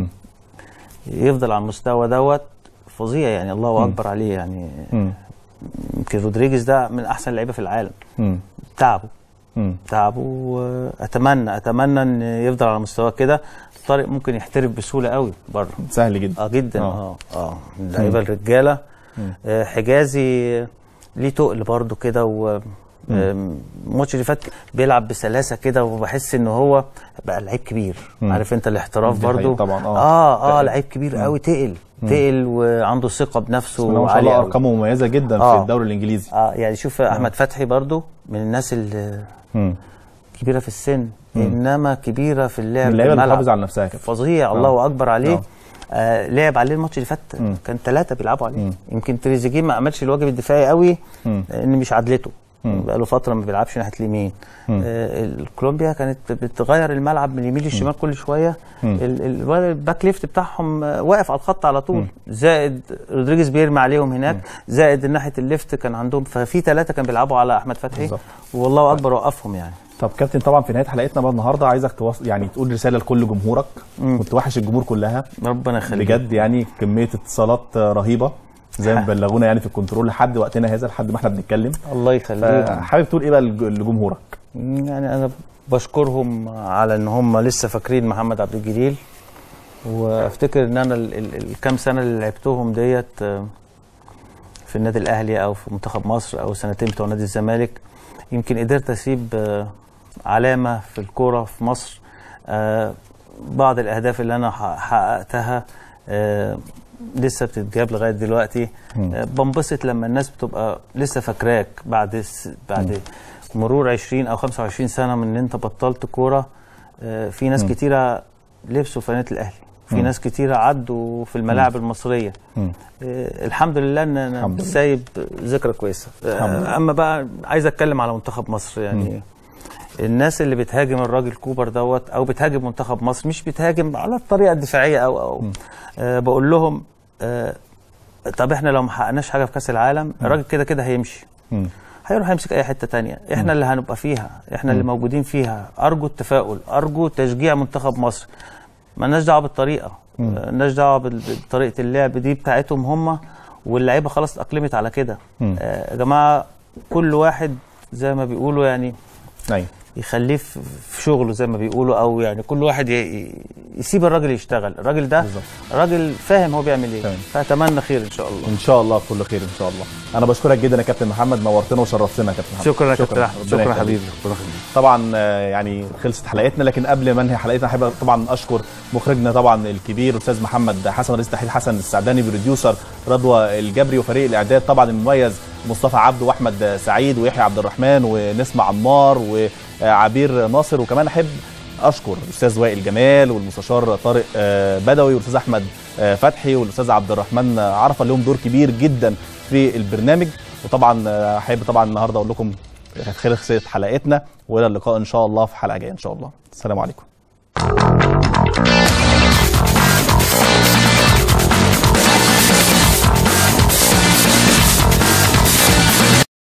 Speaker 2: ويفضل على المستوى دوت فظيع يعني. الله اكبر عليه يعني. يمكن رودريجيز ده من احسن اللعيبه في العالم. مم. تعبه مم. تعبه واتمنى اتمنى ان يفضل على مستواه كده. طارق ممكن يحترف بسهوله قوي بره.
Speaker 1: سهل جدا.
Speaker 2: اه جدا اه اه اللعيبه الرجاله. آه حجازي ليه تقل برده كده و الماتش اللي فات بيلعب بسلاسه كده وبحس ان هو بقى لعيب كبير. مم. عارف انت الاحتراف برده
Speaker 1: طبعا اه
Speaker 2: اه, آه لعيب كبير قوي تقل تقل وعنده ثقه بنفسه
Speaker 1: ما شاء الله. ارقامه مميزه جدا آه. في الدوري الانجليزي.
Speaker 2: اه يعني شوف آه. احمد فتحي برضو من الناس اللي كبيره في السن مم. انما كبيره في اللعب.
Speaker 1: اللعيبه اللي بتحافظ على نفسها كده
Speaker 2: فظيع. آه. الله اكبر عليه. آه. آه لعب عليه الماتش اللي فات كان ثلاثه بيلعبوا عليه. مم. يمكن تريزيجيه ما عملش الواجب الدفاعي قوي ان مش عدلته. بقى له فتره ما بيلعبش ناحيه اليمين. آه الكولومبيا كانت بتغير الملعب من اليمين للشمال كل شويه. الباك ليفت بتاعهم واقف على الخط على طول. مم. زائد رودريجيز بيرمي عليهم هناك. مم. زائد ناحيه الليفت كان عندهم ففي ثلاثه كانوا بيلعبوا على احمد فتحي بالزبط. والله اكبر وقفهم يعني.
Speaker 1: طب كابتن طبعا في نهايه حلقتنا بقى النهارده عايزك توص... يعني تقول رساله لكل جمهورك. مم. كنت وحش الجمهور كلها
Speaker 2: ربنا يخليك
Speaker 1: بجد يعني. كميه اتصالات رهيبه زي ما بلغونا يعني في الكنترول لحد وقتنا هذا لحد ما احنا بنتكلم.
Speaker 2: الله يخليك.
Speaker 1: حابب تقول ايه بقى لجمهورك؟
Speaker 2: يعني انا بشكرهم على ان هم لسه فاكرين محمد عبد الجليل. وافتكر ان انا الكام سنه اللي لعبتهم ديت في النادي الاهلي او في منتخب مصر او سنتين بتوع نادي الزمالك يمكن قدرت اسيب علامه في الكوره في مصر. بعض الاهداف اللي انا حققتها لسه بتتجاب لغايه دلوقتي. بنبسط لما الناس بتبقى لسه فاكراك بعد بعد مرور عشرين او خمسة وعشرين سنه من ان انت بطلت كوره. في ناس م. كتيره لبسوا فانيله الاهلي. في م. ناس كتيره عدوا في الملاعب م. المصريه. م. الحمد لله ان انا سايب ذكرى كويسه. اما بقى عايز اتكلم على منتخب مصر يعني. م. الناس اللي بتهاجم الراجل كوبر دوت او بتهاجم منتخب مصر مش بتهاجم على الطريقه الدفاعيه او او آه بقول لهم آه طب احنا لو ما حققناش حاجه في كاس العالم الراجل كده كده هيمشي. م. هيروح يمسك اي حته تانية. احنا م. اللي هنبقى فيها. احنا م. اللي موجودين فيها. ارجو التفاؤل. ارجو تشجيع منتخب مصر. مالناش دعوه بالطريقه. مالناش دعوه بطريقه اللعب دي بتاعتهم هم واللعيبه خلاص اتاقلمت على كده. آه يا جماعه كل واحد زي ما بيقولوا يعني
Speaker 1: ايوه
Speaker 2: يخليه في شغله زي ما بيقولوا او يعني كل واحد يسيب الراجل يشتغل. الراجل ده بالزبط. راجل فاهم هو بيعمل ايه. فاتمنى خير ان شاء الله.
Speaker 1: ان شاء الله كل خير ان شاء الله. انا بشكرك جدا يا كابتن محمد. نورتنا وشرفتنا يا كابتن محمد.
Speaker 2: شكرا يا كابتن احمد. شكرا حبيبي.
Speaker 1: طبعا يعني خلصت حلقتنا لكن قبل ما انهي حلقتنا احب طبعا اشكر مخرجنا طبعا الكبير استاذ محمد حسن رئيس تحرير حسن السعداني بروديوسر رضوى الجبري وفريق الاعداد طبعا المميز مصطفى عبده واحمد سعيد ويحيى عبد الرحمن ونسمة عمار وعبير ناصر. وكمان احب اشكر الاستاذ وائل جمال والمستشار طارق بدوي والاستاذ احمد فتحي والاستاذ عبد الرحمن عرفه لهم دور كبير جدا في البرنامج. وطبعا احب طبعا النهارده اقول لكم خلصت حلقتنا والى اللقاء ان شاء الله في حلقه جايه ان شاء الله. السلام عليكم.